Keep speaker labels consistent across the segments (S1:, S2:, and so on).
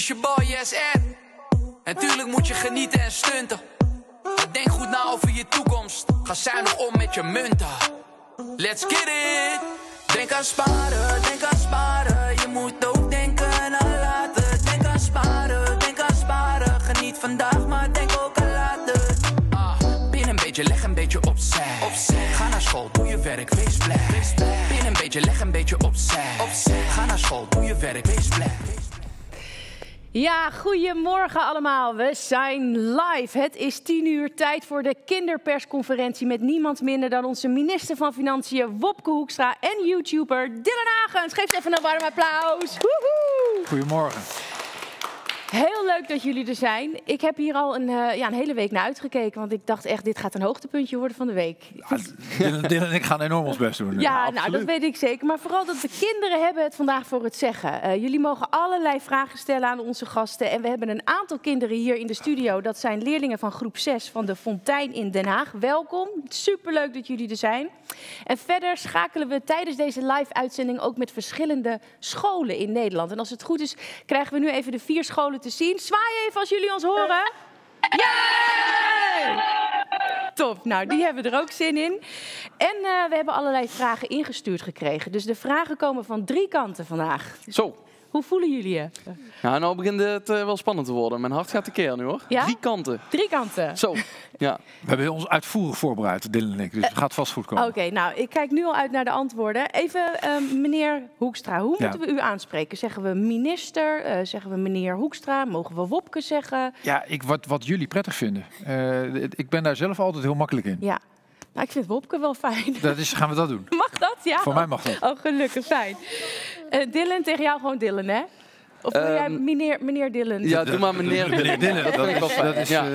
S1: is je boy, yes en. En tuurlijk moet je genieten en stunten. Maar denk goed na over je toekomst. Ga zuinig om met je munten. Let's get it. Denk aan sparen, denk aan sparen. Je moet ook denken aan later. Denk aan sparen. Geniet vandaag, maar denk ook aan later. Pin een beetje, leg een beetje opzij. Ga naar school, doe je werk, wees blij. Pin een beetje, leg een beetje opzij. Ga naar school, doe je werk, wees blij.
S2: Ja, goedemorgen allemaal. We zijn live. Het is 10 uur, tijd voor de kinderpersconferentie met niemand minder dan onze minister van Financiën Wopke Hoekstra en YouTuber Dylan Hagens. Geef ze even een warm applaus. Woehoe.
S3: Goedemorgen.
S2: Heel leuk dat jullie er zijn. Ik heb hier al een hele week naar uitgekeken, want ik dacht echt, dit gaat een hoogtepuntje worden van de week.
S3: Dylan en ik gaan enorm ons best doen.
S2: Ja, nou, dat weet ik zeker. Maar vooral dat de kinderen hebben het vandaag voor het zeggen. Jullie mogen allerlei vragen stellen aan onze gasten. En we hebben een aantal kinderen hier in de studio. Dat zijn leerlingen van groep 6 van de Fontein in Den Haag. Welkom. Superleuk dat jullie er zijn. En verder schakelen we tijdens deze live-uitzending ook met verschillende scholen in Nederland. En als het goed is, krijgen we nu even de 4 scholen te zien. Zwaai even als jullie ons horen. Yay! Top, nou die hebben er ook zin in. En we hebben allerlei vragen ingestuurd gekregen. Dus de vragen komen van 3 kanten vandaag.
S4: Zo.
S2: Hoe voelen jullie je?
S4: Ja, nou begint het wel spannend te worden. Mijn hart gaat tekeer nu hoor.
S2: Ja?
S4: 3 kanten.
S2: 3 kanten.
S4: Zo, ja.
S3: We hebben ons uitvoerig voorbereid, Dylan en ik. Dus het gaat vast goed komen.
S2: Oké, nou ik kijk nu al uit naar de antwoorden. Even meneer Hoekstra, hoe moeten we u aanspreken? Zeggen we minister? Zeggen we meneer Hoekstra? Mogen we Wopke zeggen?
S3: Ja, wat jullie prettig vinden. Ik ben daar zelf altijd heel makkelijk in.
S2: Ja. Nou, ik vind Wopke wel fijn.
S3: Gaan we dat doen?
S2: Mag dat? Ja?
S3: Voor mij mag dat.
S2: Oh, gelukkig, fijn. Dylan, tegen jou gewoon Dylan, hè? Of wil jij meneer Dylan?
S4: Ja, doe maar meneer
S3: Dylan.
S4: Dat vind ik wel fijn.
S3: Dat is,
S4: Ja.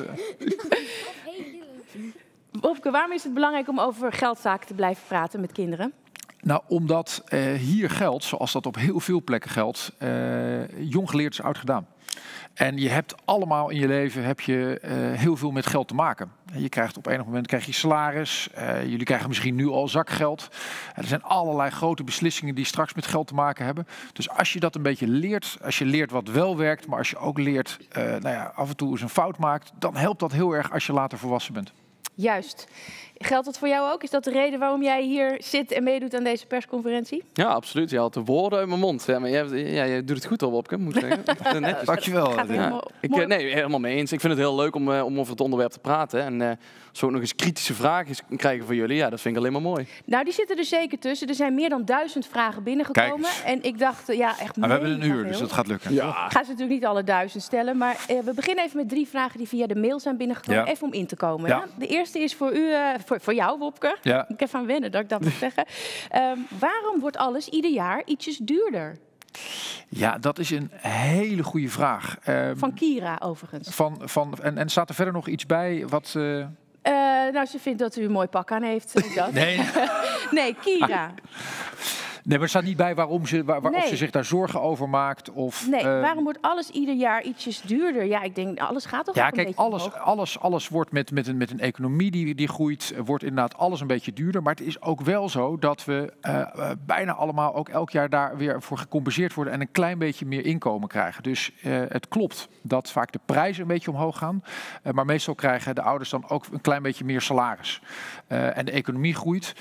S2: Wopke, waarom is het belangrijk om over geldzaken te blijven praten met kinderen?
S3: Nou, omdat hier geldt, zoals dat op heel veel plekken geldt, jong geleerd is oud gedaan. En je hebt allemaal in je leven heel veel met geld te maken. Je krijgt op enig moment salaris. Jullie krijgen misschien nu al zakgeld. Er zijn allerlei grote beslissingen die straks met geld te maken hebben. Dus als je dat een beetje leert, als je leert wat wel werkt, maar als je ook leert af en toe eens een fout maakt, dan helpt dat heel erg als je later volwassen bent.
S2: Juist. Geldt dat voor jou ook? Is dat de reden waarom jij hier zit en meedoet aan deze persconferentie?
S4: Ja, absoluut. Je haalt de woorden uit mijn mond. Ja, maar jij doet het goed al, Wopke, moet ik zeggen. Netjes.
S3: Dankjewel.
S4: Nee, helemaal mee eens. Ik vind het heel leuk om over het onderwerp te praten. En zo ook nog eens kritische vragen krijgen van jullie. Ja, dat vind ik alleen maar mooi.
S2: Nou, die zitten er zeker tussen. Er zijn meer dan 1000 vragen binnengekomen. En ik dacht, echt
S3: maar we hebben een uur, dus dat gaat lukken.
S4: Ja.
S2: Ik ga ze natuurlijk niet alle 1000 stellen. Maar we beginnen even met 3 vragen die via de mail zijn binnengekomen. Ja. Even om in te komen.
S3: Ja.
S2: Ja? De eerste is voor u, voor jou, Wopke.
S3: Ja.
S2: Moet ik even aan wennen dat ik dat moet zeggen. Waarom wordt alles ieder jaar ietsjes duurder?
S3: Ja, dat is een hele goede vraag.
S2: Van Kira, overigens.
S3: En staat er verder nog iets bij wat...
S2: Nou, ze vindt dat u een mooi pak aan heeft. Ook dat.
S3: Nee.
S2: Nee, Kira.
S3: Nee, maar er staat niet bij waarom of ze zich daar zorgen over maakt. Of,
S2: nee, waarom wordt alles ieder jaar ietsjes duurder? Ja, ik denk, alles gaat toch ook een beetje omhoog?
S3: Alles wordt met een economie die groeit, wordt inderdaad alles een beetje duurder. Maar het is ook wel zo dat we bijna allemaal ook elk jaar daar weer voor gecompenseerd worden en een klein beetje meer inkomen krijgen. Dus het klopt dat vaak de prijzen een beetje omhoog gaan. Maar meestal krijgen de ouders dan ook een klein beetje meer salaris. En de economie groeit.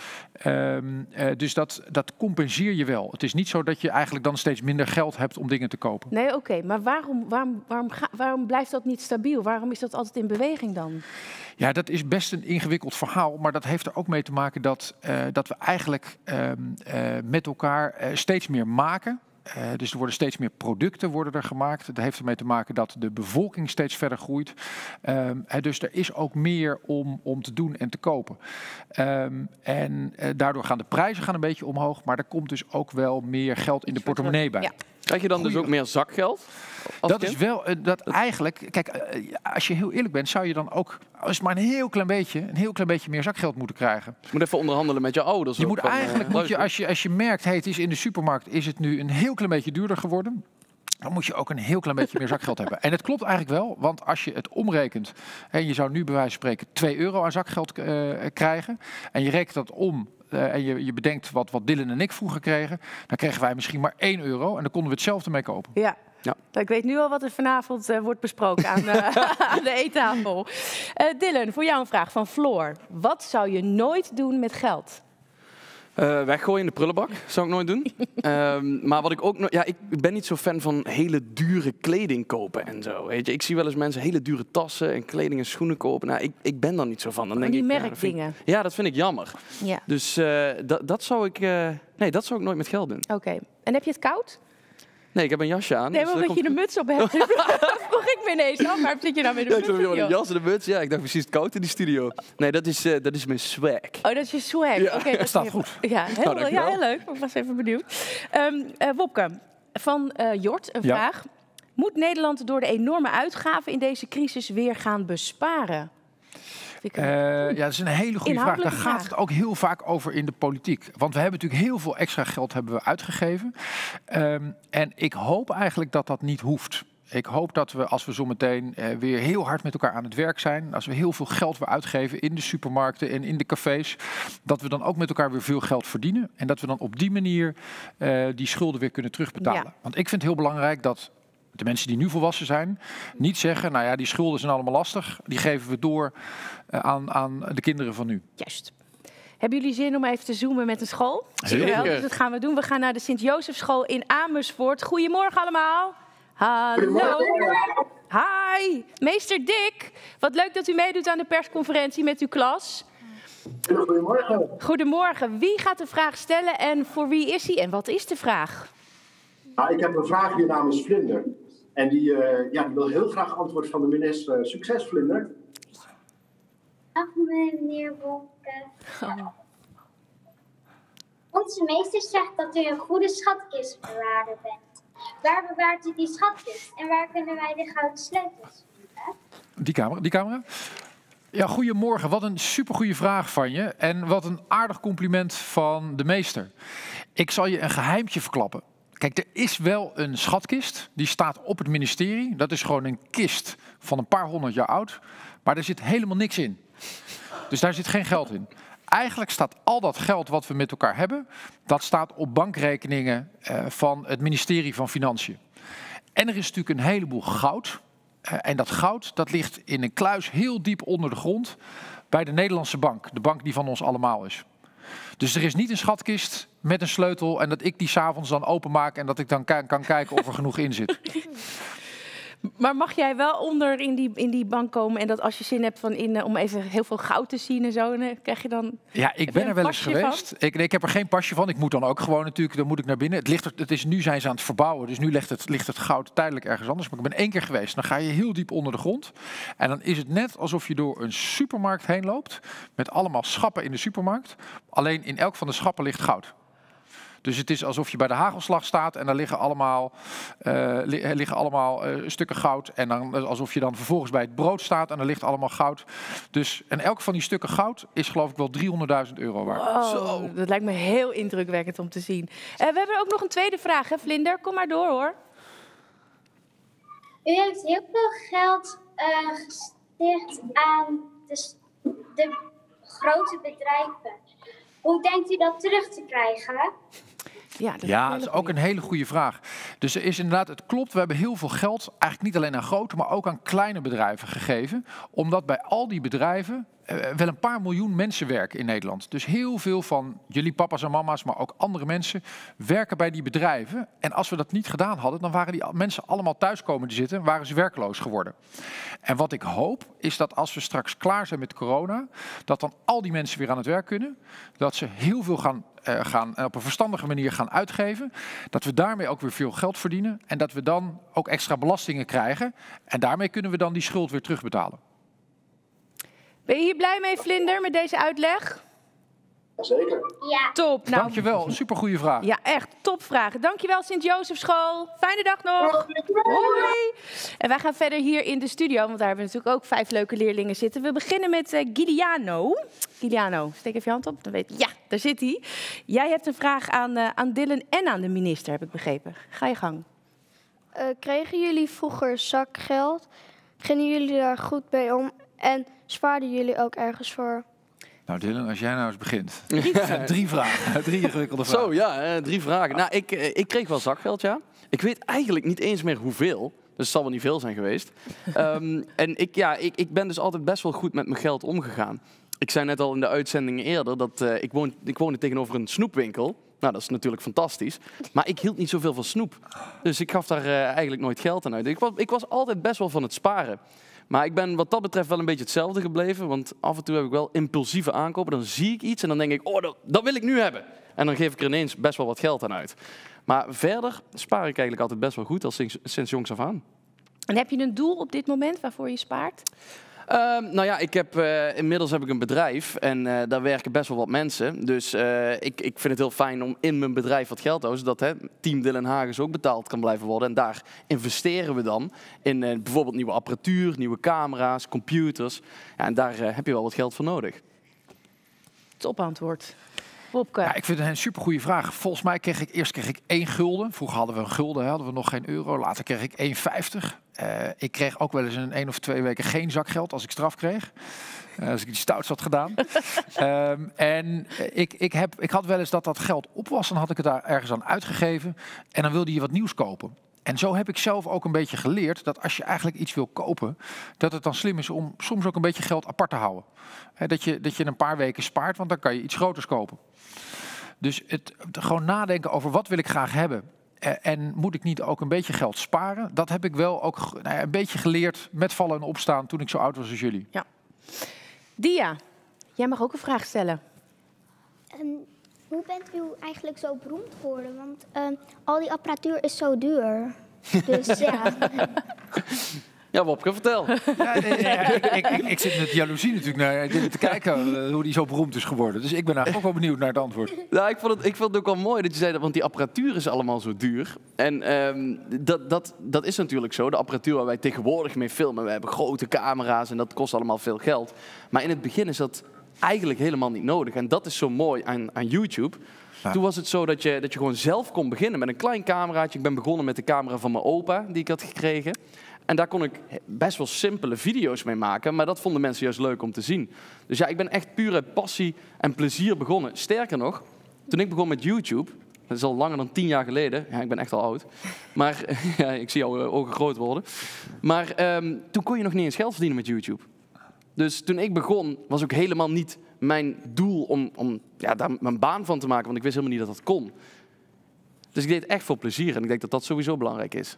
S3: Dus dat compenseert je wel. Het is niet zo dat je eigenlijk dan steeds minder geld hebt om dingen te kopen.
S2: Nee, oké. Maar waarom blijft dat niet stabiel? Waarom is dat altijd in beweging dan?
S3: Ja, dat is best een ingewikkeld verhaal. Maar dat heeft er ook mee te maken dat we eigenlijk met elkaar steeds meer maken. Dus er worden steeds meer producten gemaakt. Dat heeft ermee te maken dat de bevolking steeds verder groeit. Dus er is ook meer om te doen en te kopen. Daardoor gaan de prijzen een beetje omhoog. Maar er komt dus ook wel meer geld in de portemonnee bij. Ja.
S4: Krijg je dan dus ook meer zakgeld?
S3: Dat is wel, eigenlijk, kijk, als je heel eerlijk bent, zou je dan ook, als maar een heel klein beetje meer zakgeld moeten krijgen.
S4: Je moet even onderhandelen met je ouders.
S3: Je moet eigenlijk, als je merkt, het is in de supermarkt, is het nu een heel klein beetje duurder geworden. Dan moet je ook een heel klein beetje meer zakgeld hebben. En het klopt eigenlijk wel, want als je het omrekent, en je zou nu bij wijze van spreken €2 aan zakgeld krijgen, en je rekent dat om, en je bedenkt wat Dylan en ik vroeger kregen, dan kregen wij misschien maar €1 en dan konden we hetzelfde mee kopen.
S2: Ja.
S4: Ja.
S2: Ik weet nu al wat er vanavond wordt besproken aan, aan de eettafel. Dylan, voor jou een vraag van Floor. Wat zou je nooit doen met geld?
S4: Weggooien in de prullenbak, zou ik nooit doen. Maar wat ik ook ik ben niet zo fan van hele dure kleding kopen en zo. Weet je? Ik zie wel eens mensen hele dure tassen en kleding en schoenen kopen. Nou, ik ben daar niet zo van. Dan denk
S2: die
S4: ik,
S2: merkdingen.
S4: Ja, dat vind ik jammer.
S2: Ja.
S4: Dus dat zou ik nooit met geld doen.
S2: Oké. En heb je het koud?
S4: Nee, ik heb een jasje aan.
S2: Nee, maar omdat je een muts op hebt. Vroeg ik me ineens af, waar zit je nou met een
S4: Ik
S2: muts?
S4: heb een jas en een muts. Ja, ik dacht precies het koud in die studio. Nee, dat is mijn swag.
S2: Oh, dat is je swag.
S4: Ja,
S2: Oké, dat
S3: staat goed.
S2: Ja,
S4: dankjewel.
S2: heel leuk. Ik was even benieuwd. Wopke, van Jort een vraag. Moet Nederland door de enorme uitgaven in deze crisis weer gaan besparen?
S3: Ja, dat is een hele goede vraag. Daar
S2: Inhoudelijke
S3: gaat
S2: vraag.
S3: het ook heel vaak over in de politiek. Want we hebben natuurlijk heel veel extra geld hebben we uitgegeven. En ik hoop eigenlijk dat dat niet hoeft. Ik hoop dat we, als we zometeen weer heel hard met elkaar aan het werk zijn, als we heel veel geld weer uitgeven in de supermarkten en in de cafés, dat we dan ook met elkaar weer veel geld verdienen. En dat we dan op die manier die schulden weer kunnen terugbetalen.
S2: Ja.
S3: Want ik vind het heel belangrijk dat de mensen die nu volwassen zijn, niet zeggen, nou ja, die schulden zijn allemaal lastig. Die geven we door aan de kinderen van nu.
S2: Juist. Hebben jullie zin om even te zoomen met een school?
S3: Zeker.
S2: Jawel, dus dat gaan we doen. We gaan naar de Sint-Jozefschool in Amersfoort. Goedemorgen allemaal. Hallo. Hi. Meester Dick. Wat leuk dat u meedoet aan de persconferentie met uw klas.
S5: Goedemorgen.
S2: Goedemorgen. Wie gaat de vraag stellen en voor wie is hij en wat is de vraag?
S5: Nou, ik heb een vraag hier namens Vlinder. En die wil heel graag antwoord van de minister. Succes, Vlinder.
S6: Dag meneer Wopke. Onze meester zegt dat u een goede schatkistbewaarder bent. Waar bewaart u die schatkist en waar kunnen wij de gouden sleutels vinden?
S3: Die camera. Ja, goedemorgen. Wat een supergoeie vraag van je. En wat een aardig compliment van de meester. Ik zal je een geheimtje verklappen. Kijk, er is wel een schatkist. Die staat op het ministerie. Dat is gewoon een kist van een paar 100 jaar oud. Maar er zit helemaal niks in. Dus daar zit geen geld in. Eigenlijk staat al dat geld wat we met elkaar hebben, dat staat op bankrekeningen van het ministerie van Financiën. En er is natuurlijk een heleboel goud. En dat goud, dat ligt in een kluis heel diep onder de grond bij de Nederlandse bank. De bank die van ons allemaal is. Dus er is niet een schatkist met een sleutel en dat ik die 's avonds dan openmaak en dat ik dan kan kijken of er genoeg in zit.
S2: Maar mag jij wel onder in die bank komen en dat als je zin hebt om even heel veel goud te zien en zo, dan krijg je dan...
S3: Ja, ik ben er wel eens geweest. Ik heb er geen pasje van. Ik moet dan ook gewoon natuurlijk, dan moet ik naar binnen. Nu zijn ze aan het verbouwen, dus nu ligt het goud tijdelijk ergens anders. Maar ik ben 1 keer geweest. Dan ga je heel diep onder de grond. En dan is het net alsof je door een supermarkt heen loopt met allemaal schappen in de supermarkt. Alleen in elk van de schappen ligt goud. Dus het is alsof je bij de hagelslag staat en daar liggen allemaal stukken goud. En dan alsof je dan vervolgens bij het brood staat en er ligt allemaal goud. Dus en elk van die stukken goud is geloof ik wel €300.000 waard.
S2: Oh,
S3: Zo.
S2: dat lijkt me heel indrukwekkend om te zien. We hebben ook nog een tweede vraag, hè, Vlinder? Kom maar door, hoor.
S6: U heeft heel veel geld gesticht aan de grote bedrijven. Hoe denkt u dat terug te krijgen?
S3: Ja, dat is ook een hele goede vraag. Dus er is inderdaad, het klopt, we hebben heel veel geld, eigenlijk niet alleen aan grote, maar ook aan kleine bedrijven gegeven. Omdat bij al die bedrijven wel een paar miljoen mensen werken in Nederland. Dus heel veel van jullie papa's en mama's, maar ook andere mensen, werken bij die bedrijven. En als we dat niet gedaan hadden, dan waren die mensen allemaal thuis komen te zitten en waren ze werkloos geworden. En wat ik hoop, is dat als we straks klaar zijn met corona, dat dan al die mensen weer aan het werk kunnen. Dat ze heel veel gaan op een verstandige manier gaan uitgeven. Dat we daarmee ook weer veel geld verdienen. En dat we dan ook extra belastingen krijgen. En daarmee kunnen we dan die schuld weer terugbetalen.
S2: Ben je hier blij mee, Vlinder, met deze uitleg?
S5: Jazeker.
S6: Ja.
S2: Top. Nou,
S3: Dankjewel, supergoeie vraag.
S2: ja, echt topvragen. Dankjewel, Sint-Jozefschool. Fijne dag nog. Hoi. En wij gaan verder hier in de studio, want daar hebben we natuurlijk ook 5 leuke leerlingen zitten. We beginnen met Giuliano. Giuliano, steek even je hand op. Dan weet ja, daar zit hij. Jij hebt een vraag aan Dylan en aan de minister, heb ik begrepen. Ga je gang.
S7: Kregen jullie vroeger zakgeld? Gingen jullie daar goed mee om? En spaarden jullie ook ergens voor?
S3: Nou Dylan, als jij nou eens begint. 3 vragen, 3 ingewikkelde vragen.
S4: Zo, ja, 3 vragen. Nou, ik kreeg wel zakgeld, ja. Ik weet eigenlijk niet eens meer hoeveel. Dus het zal wel niet veel zijn geweest. En ik ben dus altijd best wel goed met mijn geld omgegaan. Ik zei net al in de uitzendingen eerder dat ik woonde tegenover een snoepwinkel. Nou, dat is natuurlijk fantastisch. Maar ik hield niet zoveel van snoep. Dus ik gaf daar eigenlijk nooit geld aan uit. Ik was altijd best wel van het sparen. Maar ik ben wat dat betreft wel een beetje hetzelfde gebleven. Want af en toe heb ik wel impulsieve aankopen. Dan zie ik iets en dan denk ik, oh, dat wil ik nu hebben. En dan geef ik er ineens best wel wat geld aan uit. Maar verder spaar ik eigenlijk altijd best wel goed, al sinds jongs af aan.
S2: En heb je een doel op dit moment waarvoor je spaart?
S4: Nou ja, inmiddels heb ik een bedrijf en daar werken best wel wat mensen. Dus ik vind het heel fijn om in mijn bedrijf wat geld te houden, zodat Team Dylan Hagens ook betaald kan blijven worden. En daar investeren we dan in bijvoorbeeld nieuwe apparatuur, nieuwe camera's, computers. Ja, en daar heb je wel wat geld voor nodig.
S2: Topantwoord. Wopke.
S3: Ja, ik vind het een supergoeie vraag. Volgens mij kreeg ik 1 gulden. Vroeger hadden we een gulden, hadden we nog geen euro. Later kreeg ik 1,50. Ik kreeg ook wel eens 1 of 2 weken geen zakgeld als ik straf kreeg. Als ik iets stouts had gedaan. Ik had wel eens dat geld op was. Dan had ik het daar ergens aan uitgegeven. En dan wilde je wat nieuws kopen. En zo heb ik zelf ook een beetje geleerd dat als je eigenlijk iets wil kopen, dat het dan slim is om soms ook een beetje geld apart te houden. Dat je een paar weken spaart, want dan kan je iets groters kopen. Dus gewoon nadenken over wat wil ik graag hebben. En moet ik niet ook een beetje geld sparen? Dat heb ik wel ook een beetje geleerd met vallen en opstaan toen ik zo oud was als jullie.
S2: Ja. Dia, jij mag ook een vraag stellen.
S7: Hoe bent u eigenlijk zo beroemd geworden? Want al die apparatuur is zo duur. Dus ja.
S4: Ja, Wopke, vertel.
S3: Ja, ik zit met jaloezie natuurlijk naar te kijken hoe die zo beroemd is geworden. Dus ik ben eigenlijk ook wel benieuwd naar het antwoord.
S4: Nou, ik vond het ook wel mooi dat je zei dat, want die apparatuur is allemaal zo duur. En dat is natuurlijk zo. De apparatuur waar wij tegenwoordig mee filmen, we hebben grote camera's en dat kost allemaal veel geld. Maar in het begin is dat eigenlijk helemaal niet nodig. En dat is zo mooi aan YouTube. Ja. Toen was het zo dat je gewoon zelf kon beginnen met een klein cameraatje. Ik ben begonnen met de camera van mijn opa, die ik had gekregen. En daar kon ik best wel simpele video's mee maken. Maar dat vonden mensen juist leuk om te zien. Dus ja, ik ben echt puur uit passie en plezier begonnen. Sterker nog, toen ik begon met YouTube, dat is al langer dan 10 jaar geleden. Ja, ik ben echt al oud. Maar ja, ik zie jouw ogen groot worden. Maar toen kon je nog niet eens geld verdienen met YouTube. Dus toen ik begon, was ook helemaal niet mijn doel om daar mijn baan van te maken. Want ik wist helemaal niet dat dat kon. Dus ik deed het echt voor plezier. En ik denk dat dat sowieso belangrijk is.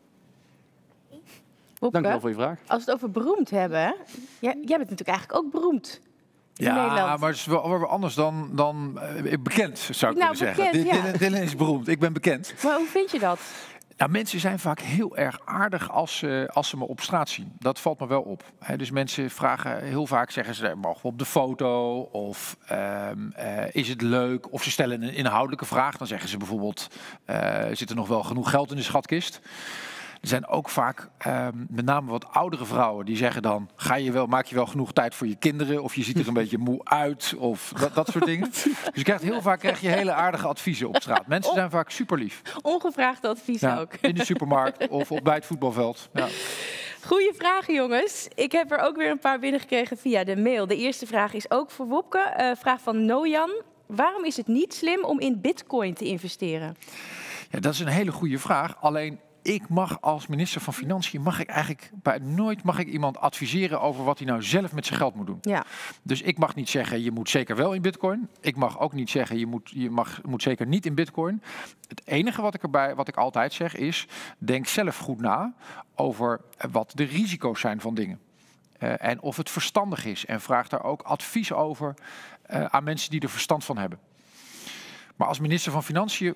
S2: Wopke,
S4: dank je wel voor je vraag.
S2: Als we het over beroemd hebben, jij bent natuurlijk eigenlijk ook beroemd in Nederland.
S3: Ja, maar het is wel anders dan bekend, zou ik willen zeggen. Dylan is beroemd, ik ben bekend.
S2: Maar hoe vind je dat?
S3: Nou, mensen zijn vaak heel erg aardig als ze me op straat zien. Dat valt me wel op. Dus mensen vragen heel vaak, zeggen ze, mogen we op de foto? Of is het leuk? Of ze stellen een inhoudelijke vraag. Dan zeggen ze bijvoorbeeld, zit er nog wel genoeg geld in de schatkist? Er zijn ook vaak met name wat oudere vrouwen die zeggen dan, maak je wel genoeg tijd voor je kinderen? Of je ziet er een beetje moe uit? Of dat soort dingen. Dus heel vaak krijg je hele aardige adviezen op straat. Mensen zijn vaak super lief.
S2: Ongevraagd advies ook.
S3: In de supermarkt of bij het voetbalveld. Ja.
S2: Goeie vragen, jongens. Ik heb er ook weer een paar binnengekregen via de mail. De eerste vraag is ook voor Wopke. Vraag van Nojan. Waarom is het niet slim om in Bitcoin te investeren?
S3: Ja, dat is een hele goede vraag. Alleen ik mag als minister van Financiën nooit iemand adviseren over wat hij nou zelf met zijn geld moet doen.
S2: Ja.
S3: Dus ik mag niet zeggen, je moet zeker wel in Bitcoin. Ik mag ook niet zeggen, je moet zeker niet in Bitcoin. Het enige wat ik altijd zeg is, denk zelf goed na over wat de risico's zijn van dingen. En of het verstandig is. En vraag daar ook advies over aan mensen die er verstand van hebben. Maar als minister van Financiën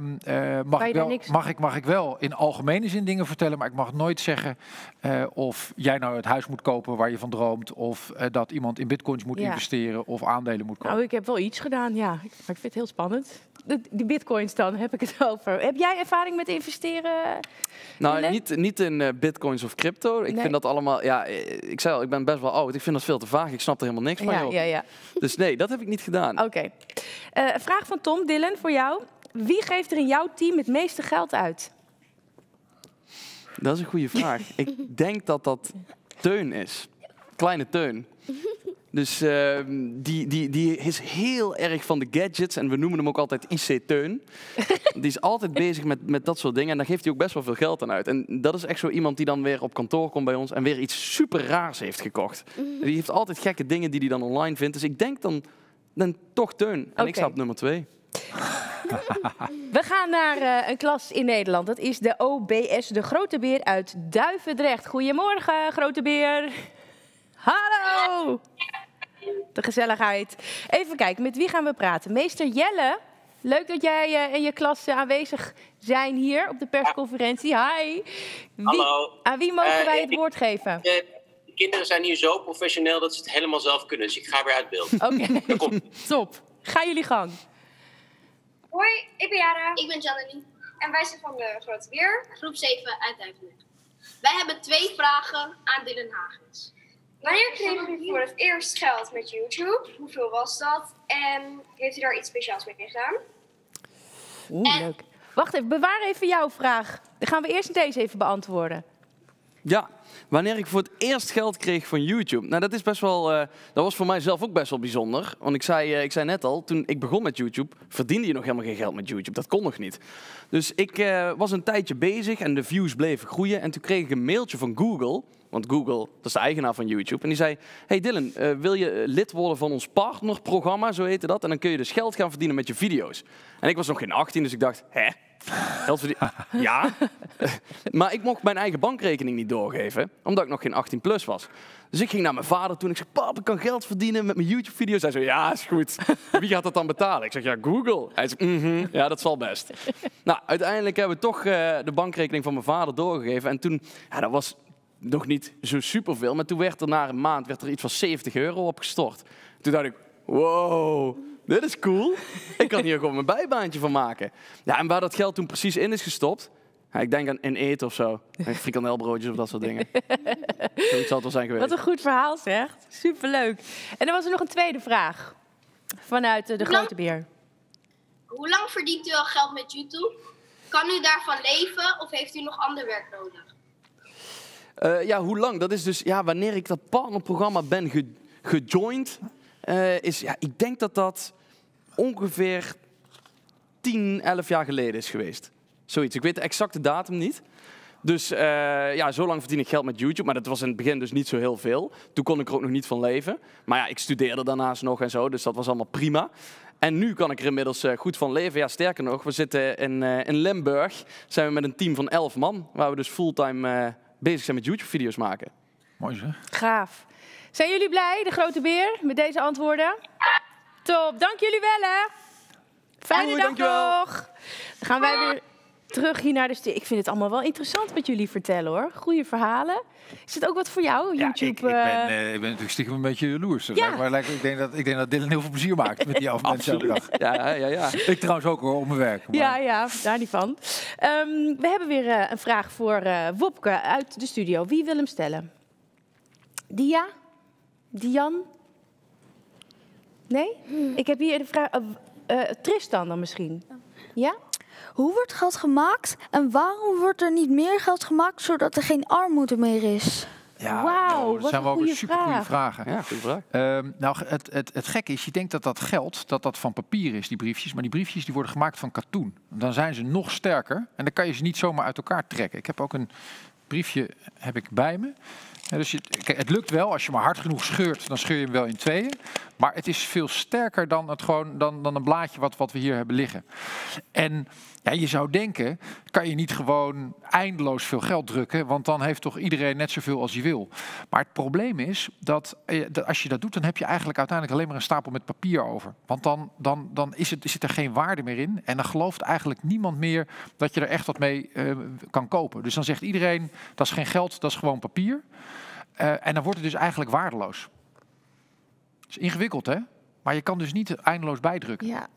S3: mag ik wel in algemene zin dingen vertellen, maar ik mag nooit zeggen of jij nou het huis moet kopen waar je van droomt, of dat iemand in bitcoins moet investeren of aandelen moet kopen.
S2: Nou, ik heb wel iets gedaan, ja. Maar ik vind het heel spannend. Die bitcoins dan, heb ik het over. Heb jij ervaring met investeren?
S4: Nou, niet in bitcoins of crypto. Ik vind dat allemaal, ja, ik zei al, ik ben best wel oud. Ik vind dat veel te vaag. Ik snap er helemaal niks van, joh.
S2: Ja.
S4: Dus nee, dat heb ik niet gedaan.
S2: Oké. Vraag van Tom, Dylan, voor jou. Wie geeft er in jouw team het meeste geld uit?
S4: Dat is een goede vraag. Ik denk dat Teun is. Kleine Teun. Dus die is heel erg van de gadgets. En we noemen hem ook altijd IC Teun. Die is altijd bezig met dat soort dingen. En daar geeft hij ook best wel veel geld aan uit. En dat is echt zo iemand die dan weer op kantoor komt bij ons en weer iets super raars heeft gekocht. Die heeft altijd gekke dingen die hij dan online vindt. Dus ik denk dan toch Teun. En ik sta op nummer 2.
S2: We gaan naar een klas in Nederland. Dat is de OBS, de Grote Beer uit Duivendrecht. Goedemorgen, Grote Beer. Hallo. De gezelligheid. Even kijken, met wie gaan we praten? Meester Jelle, leuk dat jij en je klas aanwezig zijn hier op de persconferentie. Hi.
S8: Hallo.
S2: Aan wie mogen wij het woord geven?
S8: De kinderen zijn hier zo professioneel dat ze het helemaal zelf kunnen. Dus ik ga weer uit beeld.
S2: Oké, top. Ga jullie gang.
S6: Hoi, ik ben Jara. Ik ben Janine. En wij zijn van de Grote Beer. Groep 7 uit Duivendrecht. Wij hebben 2 vragen aan Dylan Hagens. Wanneer kreeg u voor het eerst geld met YouTube? Hoeveel was dat? En heeft u daar iets speciaals mee gedaan?
S2: Leuk. Wacht even, bewaar even jouw vraag. Dan gaan we eerst deze even beantwoorden.
S4: Ja, wanneer ik voor het eerst geld kreeg van YouTube. Nou, dat is best wel, dat was voor mij zelf ook best wel bijzonder. Want ik zei net al, toen ik begon met YouTube, verdiende je nog helemaal geen geld met YouTube. Dat kon nog niet. Dus ik was een tijdje bezig en de views bleven groeien. En toen kreeg ik een mailtje van Google. Want Google, dat is de eigenaar van YouTube. En die zei, hey Dylan, wil je lid worden van ons partnerprogramma, zo heette dat. En dan kun je dus geld gaan verdienen met je video's. En ik was nog geen 18, dus ik dacht, geld verdienen? Ja. Maar ik mocht mijn eigen bankrekening niet doorgeven, omdat ik nog geen 18 plus was. Dus ik ging naar mijn vader toen. Ik zeg, pap, ik kan geld verdienen met mijn YouTube-video's. Hij zei, ja, is goed. Wie gaat dat dan betalen? Ik zeg, ja, Google. Hij zei, ja, dat zal best. Nou, uiteindelijk hebben we toch de bankrekening van mijn vader doorgegeven. En toen, ja, dat was nog niet zo superveel. Maar toen werd er na een maand iets van €70 opgestort. Toen dacht ik, wow, dit is cool. Ik kan hier gewoon mijn bijbaantje van maken. Ja, en waar dat geld toen precies in is gestopt, ja, ik denk aan in eten of zo. Frikandelbroodjes of dat soort dingen. Zoiets zal het wel zijn geweest.
S2: Wat een goed verhaal, zeg. Superleuk. En dan was er nog een tweede vraag. Vanuit de Grote Beer.
S6: Hoe lang verdient u al geld met YouTube? Kan u daarvan leven of heeft u nog ander werk nodig?
S4: Ja, hoe lang? Dat is dus, ja, wanneer ik dat partnerprogramma ben gejoind, ik denk dat dat ongeveer 10, 11 jaar geleden is geweest. Zoiets. Ik weet de exacte datum niet. Dus ja, zo lang verdien ik geld met YouTube. Maar dat was in het begin dus niet zo heel veel. Toen kon ik er ook nog niet van leven. Maar ja, ik studeerde daarnaast nog en zo. Dus dat was allemaal prima. En nu kan ik er inmiddels goed van leven. Ja, sterker nog, we zitten in Limburg. Zijn we met een team van 11 man. Waar we dus fulltime bezig zijn met YouTube-video's maken.
S3: Mooi zeg.
S2: Gaaf. Zijn jullie blij, de Grote Beer, met deze antwoorden? Top. Dank jullie wel, hè. Fijne dag nog. Dan gaan wij weer terug hier naar de studio. Ik vind het allemaal wel interessant wat jullie vertellen, hoor. Goeie verhalen. Is het ook wat voor jou, YouTube?
S3: Ja, ik ben natuurlijk stiekem een beetje jaloers.
S2: Ja.
S3: Maar ik denk dat Dylan heel veel plezier maakt met die 11 mensen elke dag.
S4: Ja.
S3: Ik trouwens ook hoor, op mijn werk. Maar...
S2: Ja, daar niet van. We hebben weer een vraag voor Wopke uit de studio. Wie wil hem stellen? Dia? Dian? Nee? Ik heb hier de vraag... Tristan dan misschien? Ja?
S9: Hoe wordt geld gemaakt en waarom wordt er niet meer geld gemaakt zodat er geen armoede meer is?
S3: Ja,
S2: wauw,
S3: dat
S2: wat
S3: zijn
S2: een
S3: wel
S2: goede
S3: super goede
S2: vraag.
S3: vragen.
S4: Ja, goede vraag.
S3: Nou, het gekke is, je denkt dat geld dat van papier is, die briefjes. Maar die briefjes die worden gemaakt van katoen. Dan zijn ze nog sterker en dan kan je ze niet zomaar uit elkaar trekken. Ik heb ook een briefje bij me. Ja, dus kijk, het lukt wel, als je maar hard genoeg scheurt, dan scheur je hem wel in tweeën. Maar het is veel sterker dan een blaadje wat we hier hebben liggen. En ja, je zou denken, kan je niet gewoon eindeloos veel geld drukken, want dan heeft toch iedereen net zoveel als hij wil. Maar het probleem is dat als je dat doet, dan heb je eigenlijk uiteindelijk alleen maar een stapel met papier over. Want dan zit er geen waarde meer in en dan gelooft eigenlijk niemand meer dat je er echt wat mee kan kopen. Dus dan zegt iedereen, dat is geen geld, dat is gewoon papier. En dan wordt het dus eigenlijk waardeloos. Het is ingewikkeld, hè? Maar je kan dus niet eindeloos bijdrukken.
S2: Ja.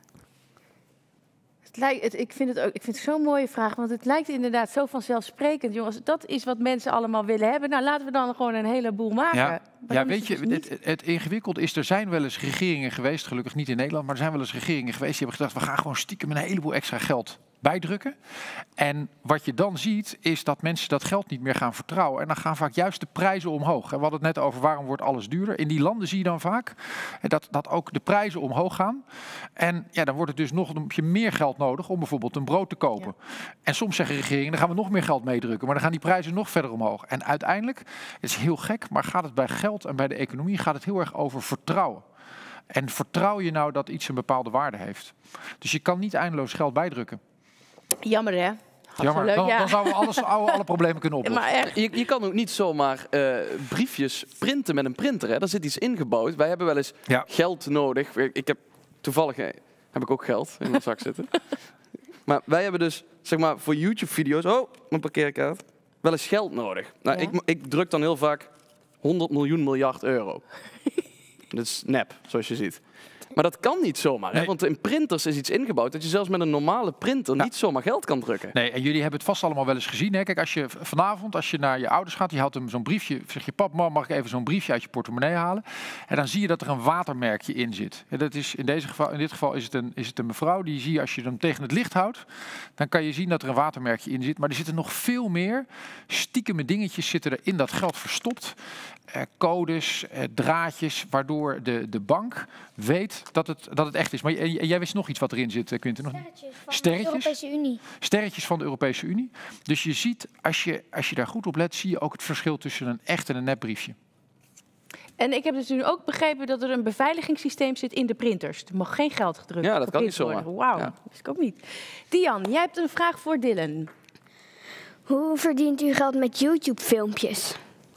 S2: Ik vind het zo'n mooie vraag, want het lijkt inderdaad zo vanzelfsprekend. Jongens, dat is wat mensen allemaal willen hebben. Nou, laten we dan gewoon een heleboel maken.
S3: Ja, weet je, het ingewikkelde is, er zijn wel eens regeringen geweest, gelukkig niet in Nederland, maar er zijn wel eens regeringen geweest die hebben gedacht, we gaan gewoon stiekem een heleboel extra geld bijdrukken. En wat je dan ziet, is dat mensen dat geld niet meer gaan vertrouwen. En dan gaan vaak juist de prijzen omhoog. En we hadden het net over waarom wordt alles duurder. In die landen zie je dan vaak dat ook de prijzen omhoog gaan. En ja, dan wordt het dus nog een beetje meer geld nodig om bijvoorbeeld een brood te kopen. Ja. En soms zeggen regeringen, dan gaan we nog meer geld meedrukken. Maar dan gaan die prijzen nog verder omhoog. En uiteindelijk, het is heel gek, maar gaat het bij geld en bij de economie gaat het heel erg over vertrouwen. En vertrouw je nou dat iets een bepaalde waarde heeft? Dus je kan niet eindeloos geld bijdrukken.
S2: Jammer hè?
S3: Jammer,
S2: leuk,
S3: dan zouden we alle problemen kunnen oplossen.
S2: Maar echt.
S4: Je kan ook niet zomaar briefjes printen met een printer. Hè? Daar zit iets ingebouwd. Wij hebben wel eens geld nodig. Ik heb toevallig heb ik ook geld in mijn zak zitten. Maar wij hebben dus zeg maar voor YouTube-video's, mijn parkeerkaart, wel eens geld nodig. Nou, ik druk dan heel vaak 100 miljoen miljard euro. Dat is nep, zoals je ziet. Maar dat kan niet zomaar, hè? Want in printers is iets ingebouwd dat je zelfs met een normale printer niet zomaar geld kan drukken.
S3: Nee, en jullie hebben het vast allemaal wel eens gezien. Hè? Kijk, als je vanavond, als je naar je ouders gaat, je haalt hem zo'n briefje, zeg je, pap, mam, mag ik even zo'n briefje uit je portemonnee halen? En dan zie je dat er een watermerkje in zit. En dat is in dit geval is het een mevrouw, die zie je als je hem tegen het licht houdt, dan kan je zien dat er een watermerkje in zit. Maar er zitten nog veel meer stiekeme dingetjes zitten er in dat geld verstopt. Codes, draadjes, waardoor de bank weet dat het echt is. Maar jij wist nog iets wat erin zit, Quinten.
S7: Sterretjes van de Europese Unie.
S3: Sterretjes van de Europese Unie. Dus je ziet, als je daar goed op let, zie je ook het verschil tussen een echt en een nepbriefje.
S2: En ik heb dus nu ook begrepen dat er een beveiligingssysteem zit in de printers. Er mag geen geld gedrukt worden.
S4: Ja, dat kan niet zomaar.
S2: Wauw,
S4: ja.
S2: Dat wist ik ook niet. Dian, jij hebt een vraag voor Dylan.
S10: Hoe verdient u geld met YouTube-filmpjes?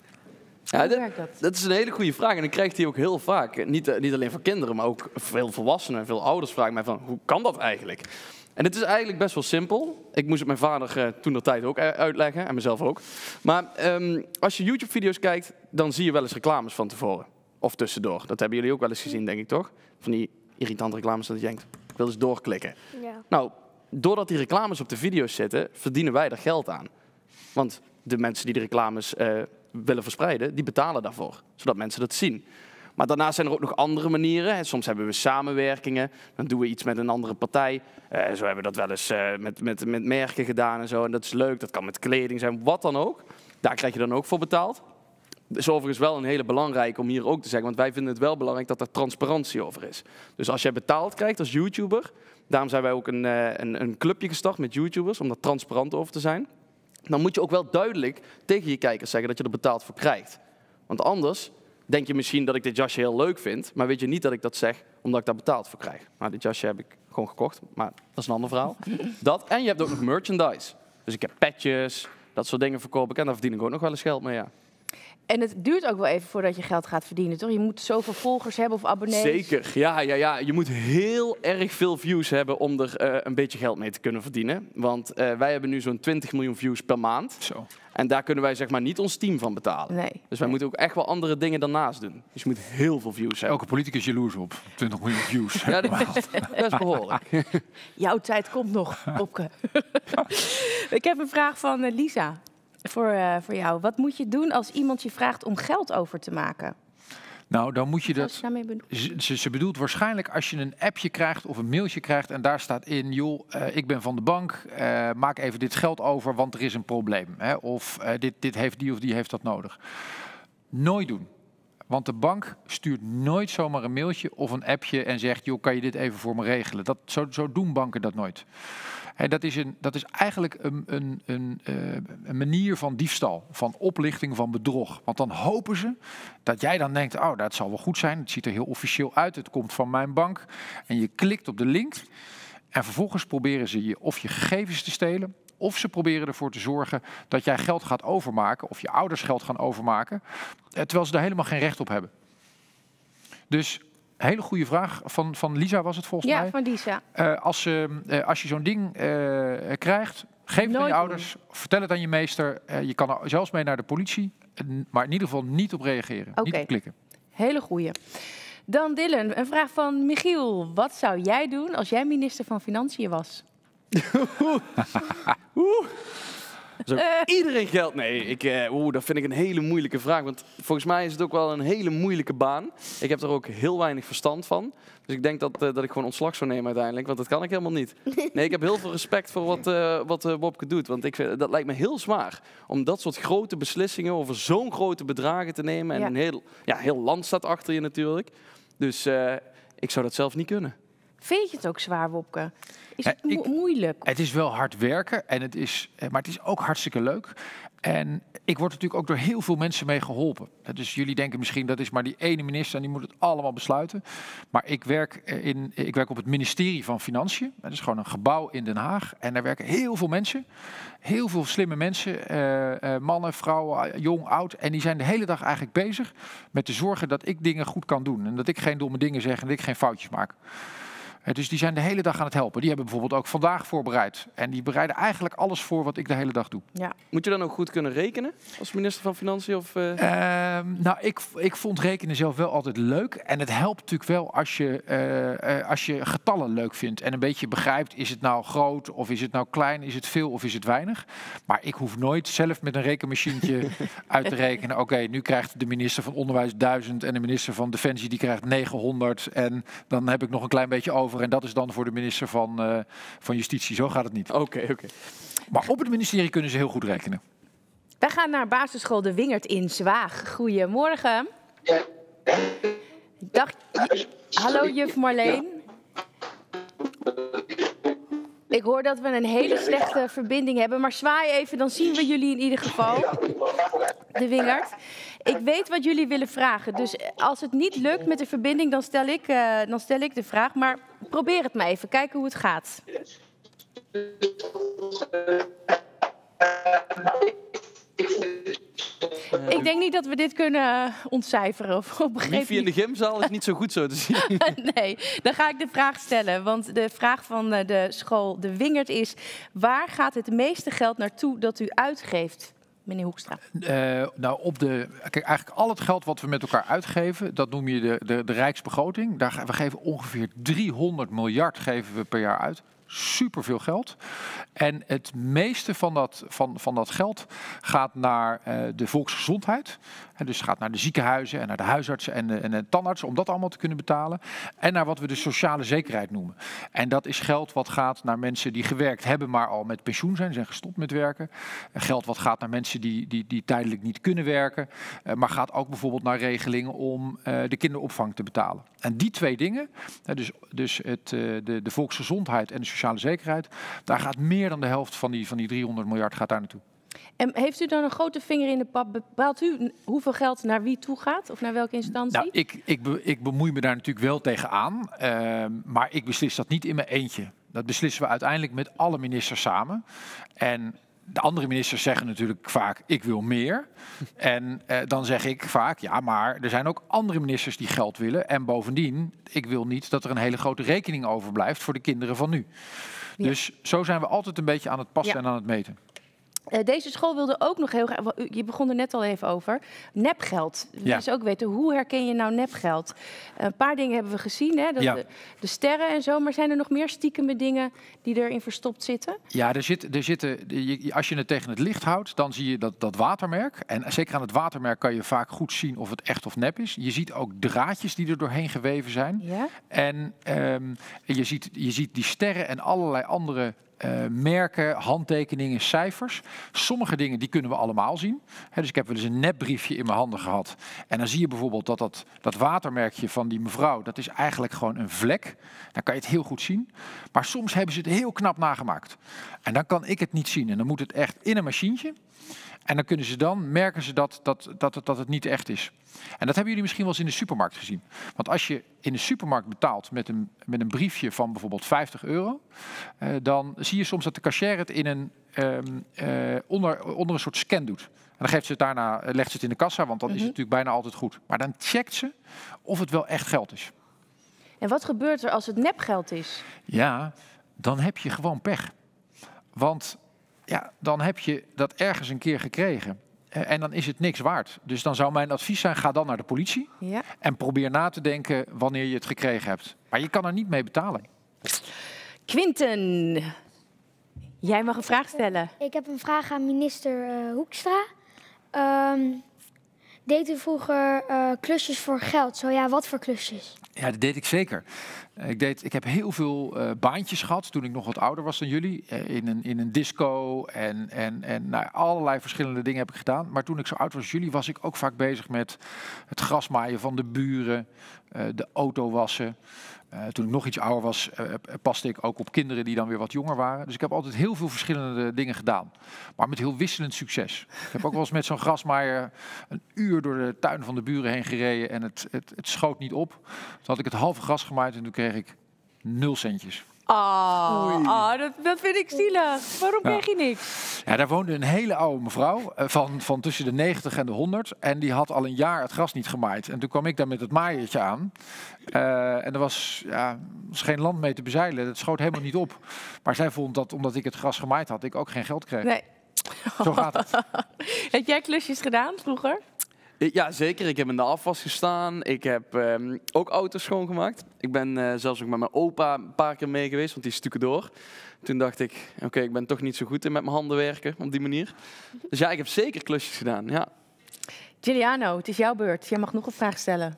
S4: Ja, dat is een hele goede vraag en ik krijg die ook heel vaak. Niet alleen van kinderen, maar ook veel volwassenen en veel ouders vragen mij van, hoe kan dat eigenlijk? En het is eigenlijk best wel simpel. Ik moest het mijn vader toen de tijd ook uitleggen en mezelf ook. Maar als je YouTube-video's kijkt, dan zie je wel eens reclames van tevoren. Of tussendoor. Dat hebben jullie ook wel eens gezien, denk ik, toch? Van die irritante reclames dat je denkt, ik wil eens doorklikken. Ja. Nou, doordat die reclames op de video's zitten, verdienen wij er geld aan. Want de mensen die de reclames willen verspreiden, die betalen daarvoor. Zodat mensen dat zien. Maar daarnaast zijn er ook nog andere manieren. Soms hebben we samenwerkingen. Dan doen we iets met een andere partij. Zo hebben we dat wel eens met merken gedaan en zo. En dat is leuk. Dat kan met kleding zijn, wat dan ook. Daar krijg je dan ook voor betaald. Dat is overigens wel een hele belangrijke om hier ook te zeggen. Want wij vinden het wel belangrijk dat er transparantie over is. Dus als jij betaald krijgt als YouTuber. Daarom zijn wij ook een clubje gestart met YouTubers. Om daar transparant over te zijn. Dan moet je ook wel duidelijk tegen je kijkers zeggen dat je er betaald voor krijgt. Want anders denk je misschien dat ik dit jasje heel leuk vind, maar weet je niet dat ik dat zeg omdat ik daar betaald voor krijg. Nou, dit jasje heb ik gewoon gekocht, maar dat is een ander verhaal. Dat, en je hebt ook nog merchandise. Dus ik heb petjes, dat soort dingen verkoop ik en daar verdien ik ook nog wel eens geld mee, ja.
S2: En het duurt ook wel even voordat je geld gaat verdienen, toch? Je moet zoveel volgers hebben of abonnees.
S4: Zeker, ja. Je moet heel erg veel views hebben om er een beetje geld mee te kunnen verdienen. Want wij hebben nu zo'n 20 miljoen views per maand. Zo. En daar kunnen wij zeg maar niet ons team van betalen.
S2: Nee.
S4: Dus wij moeten ook echt wel andere dingen daarnaast doen. Dus je moet heel veel views hebben.
S3: Elke politicus jaloers op. 20 miljoen views.
S4: Ja, dat is behoorlijk.
S2: Jouw tijd komt nog, Opke. Ik heb een vraag van Lisa. Voor jou. Wat moet je doen als iemand je vraagt om geld over te maken?
S3: Nou, dan moet je dat... Ze bedoelt waarschijnlijk als je een appje krijgt of een mailtje krijgt en daar staat in, joh, ik ben van de bank, maak even dit geld over, want er is een probleem. Hè? Of dit heeft die of die heeft dat nodig. Nooit doen. Want de bank stuurt nooit zomaar een mailtje of een appje en zegt, joh, kan je dit even voor me regelen? Zo doen banken dat nooit. En dat is eigenlijk een manier van diefstal, van oplichting, van bedrog. Want dan hopen ze dat jij dan denkt, oh, dat zal wel goed zijn. Het ziet er heel officieel uit, het komt van mijn bank. En je klikt op de link en vervolgens proberen ze je of je gegevens te stelen, of ze proberen ervoor te zorgen dat jij geld gaat overmaken, of je ouders geld gaan overmaken, terwijl ze daar helemaal geen recht op hebben. Dus... Hele goede vraag. Van Lisa was het volgens mij.
S2: Ja, van Lisa.
S3: Als je zo'n ding krijgt, geef het aan je ouders. Vertel het aan je meester. Je kan er zelfs mee naar de politie. Maar in ieder geval niet op reageren.
S2: Okay.
S3: Niet op klikken.
S2: Hele goeie. Dan Dylan, een vraag van Michiel. Wat zou jij doen als jij minister van Financiën was?
S4: Zou iedereen geld? Nee, dat vind ik een hele moeilijke vraag. Want volgens mij is het ook wel een hele moeilijke baan. Ik heb er ook heel weinig verstand van. Dus ik denk dat ik gewoon ontslag zou nemen uiteindelijk. Want dat kan ik helemaal niet. Nee, ik heb heel veel respect voor wat Wopke doet. Want ik vind, dat lijkt me heel zwaar. Om dat soort grote beslissingen over zo'n grote bedragen te nemen. En een heel land staat achter je natuurlijk. Dus ik zou dat zelf niet kunnen.
S2: Vind je het ook zwaar, Wopke? Is het moeilijk?
S3: Het is wel hard werken, maar het is ook hartstikke leuk. En ik word natuurlijk ook door heel veel mensen mee geholpen. Dus jullie denken misschien dat is maar die ene minister en die moet het allemaal besluiten. Maar ik werk op het ministerie van Financiën. Dat is gewoon een gebouw in Den Haag. En daar werken heel veel mensen. Heel veel slimme mensen. Mannen, vrouwen, jong, oud. En die zijn de hele dag eigenlijk bezig met te zorgen dat ik dingen goed kan doen. En dat ik geen domme dingen zeg en dat ik geen foutjes maak. Dus die zijn de hele dag aan het helpen. Die hebben bijvoorbeeld ook vandaag voorbereid. En die bereiden eigenlijk alles voor wat ik de hele dag doe.
S2: Ja.
S4: Moet je dan ook goed kunnen rekenen als minister van Financiën? Of,
S3: Nou, ik vond rekenen zelf wel altijd leuk. En het helpt natuurlijk wel als je getallen leuk vindt. En een beetje begrijpt, is het nou groot of is het nou klein? Is het veel of is het weinig? Maar ik hoef nooit zelf met een rekenmachientje uit te rekenen. Oké, nu krijgt de minister van Onderwijs 1000 en de minister van Defensie die krijgt 900. En dan heb ik nog een klein beetje over. En dat is dan voor de minister van Justitie. Zo gaat het niet.
S4: Oké.
S3: Maar op het ministerie kunnen ze heel goed rekenen.
S2: Wij gaan naar basisschool De Wingert in Zwaag. Goedemorgen. Dag. Hallo, juf Marleen. Ik hoor dat we een hele slechte verbinding hebben. Maar zwaai even, dan zien we jullie in ieder geval. De Wingert. Ik weet wat jullie willen vragen. Dus als het niet lukt met de verbinding, dan stel ik de vraag. Maar probeer het maar even. Kijken hoe het gaat. Ik denk niet dat we dit kunnen ontcijferen of begrijpen.
S4: Wifi in de gymzaal is niet zo goed zo te zien.
S2: Nee, dan ga ik de vraag stellen. Want de vraag van de school De Wingert is: waar gaat het meeste geld naartoe dat u uitgeeft? Meneer Hoekstra.
S3: Kijk, eigenlijk al het geld wat we met elkaar uitgeven, dat noem je de rijksbegroting. We geven ongeveer 300 miljard geven we per jaar uit. Superveel geld. En het meeste van dat geld gaat naar de volksgezondheid. Dus gaat naar de ziekenhuizen en naar de huisartsen en de tandartsen om dat allemaal te kunnen betalen. En naar wat we de sociale zekerheid noemen. En dat is geld wat gaat naar mensen die gewerkt hebben, maar al met pensioen zijn gestopt met werken. Geld wat gaat naar mensen die tijdelijk niet kunnen werken. Maar gaat ook bijvoorbeeld naar regelingen om de kinderopvang te betalen. En die twee dingen, dus de volksgezondheid en de sociale zekerheid, daar gaat meer dan de helft van die 300 miljard gaat daar naartoe.
S2: En heeft u dan een grote vinger in de pap? Bepaalt u hoeveel geld naar wie toe gaat? Of naar welke instantie?
S3: Nou, ik bemoei me daar natuurlijk wel tegenaan. Maar ik beslis dat niet in mijn eentje. Dat beslissen we uiteindelijk met alle ministers samen. En de andere ministers zeggen natuurlijk vaak, ik wil meer. En dan zeg ik vaak, ja, maar er zijn ook andere ministers die geld willen. En bovendien, ik wil niet dat er een hele grote rekening overblijft voor de kinderen van nu. Ja. Dus zo zijn we altijd een beetje aan het passen en aan het meten.
S2: Deze school wilde ook nog heel graag, je begon er net al even over, nepgeld. Ja. Dus ook weten, hoe herken je nou nepgeld? Een paar dingen hebben we gezien, hè? De sterren en zo, maar zijn er nog meer stiekeme dingen die erin verstopt zitten? Ja,
S3: als je het tegen het licht houdt, dan zie je dat watermerk. En zeker aan het watermerk kan je vaak goed zien of het echt of nep is. Je ziet ook draadjes die er doorheen geweven zijn. Ja? En je ziet die sterren en allerlei andere merken, handtekeningen, cijfers. Sommige dingen die kunnen we allemaal zien. Dus ik heb wel eens een nepbriefje in mijn handen gehad. En dan zie je bijvoorbeeld dat watermerkje van die mevrouw, dat is eigenlijk gewoon een vlek. Dan kan je het heel goed zien. Maar soms hebben ze het heel knap nagemaakt. En dan kan ik het niet zien. En dan moet het echt in een machientje. En dan merken ze dat het niet echt is. En dat hebben jullie misschien wel eens in de supermarkt gezien. Want als je in de supermarkt betaalt met een briefje van bijvoorbeeld €50, dan zie je soms dat de cashier het onder een soort scan doet. En dan legt ze het in de kassa, want dan is het natuurlijk bijna altijd goed. Maar dan checkt ze of het wel echt geld is.
S2: En wat gebeurt er als het nepgeld is?
S3: Ja, dan heb je gewoon pech. Want ja, dan heb je dat ergens een keer gekregen. En dan is het niks waard. Dus dan zou mijn advies zijn, ga dan naar de politie. Ja. En probeer na te denken wanneer je het gekregen hebt. Maar je kan er niet mee betalen.
S2: Quinten. Jij mag een vraag stellen.
S7: Ik heb een vraag aan minister Hoekstra. Deed u vroeger klusjes voor geld? Zo ja, wat voor klusjes?
S3: Ja, dat deed ik zeker. Ik heb heel veel baantjes gehad toen ik nog wat ouder was dan jullie. In een disco en nou, allerlei verschillende dingen heb ik gedaan. Maar toen ik zo oud was als jullie, was ik ook vaak bezig met het grasmaaien van de buren, de auto wassen. Toen ik nog iets ouder was, paste ik ook op kinderen die dan weer wat jonger waren. Dus ik heb altijd heel veel verschillende dingen gedaan. Maar met heel wisselend succes. Ik heb ook wel eens met zo'n grasmaaier een uur door de tuin van de buren heen gereden en het schoot niet op. Toen had ik het halve gras gemaaid en toen kreeg ik 0 centjes.
S2: Dat vind ik zielig. Waarom kreeg je niks?
S3: Ja, daar woonde een hele oude mevrouw van tussen de 90 en de 100. En die had al een jaar het gras niet gemaaid. En toen kwam ik daar met het maaiertje aan. En er was geen land mee te bezeilen. Het schoot helemaal niet op. Maar zij vond dat omdat ik het gras gemaaid had, ik ook geen geld kreeg.
S2: Nee.
S3: Zo gaat het.
S2: Heb jij klusjes gedaan vroeger?
S4: Ja, zeker. Ik heb in de afwas gestaan. Ik heb ook auto's schoongemaakt. Ik ben zelfs ook met mijn opa een paar keer mee geweest, want die is stucadoor. Toen dacht ik, oké, ik ben toch niet zo goed in met mijn handen werken op die manier. Dus ja, ik heb zeker klusjes gedaan, ja.
S2: Giuliano, het is jouw beurt. Jij mag nog een vraag stellen.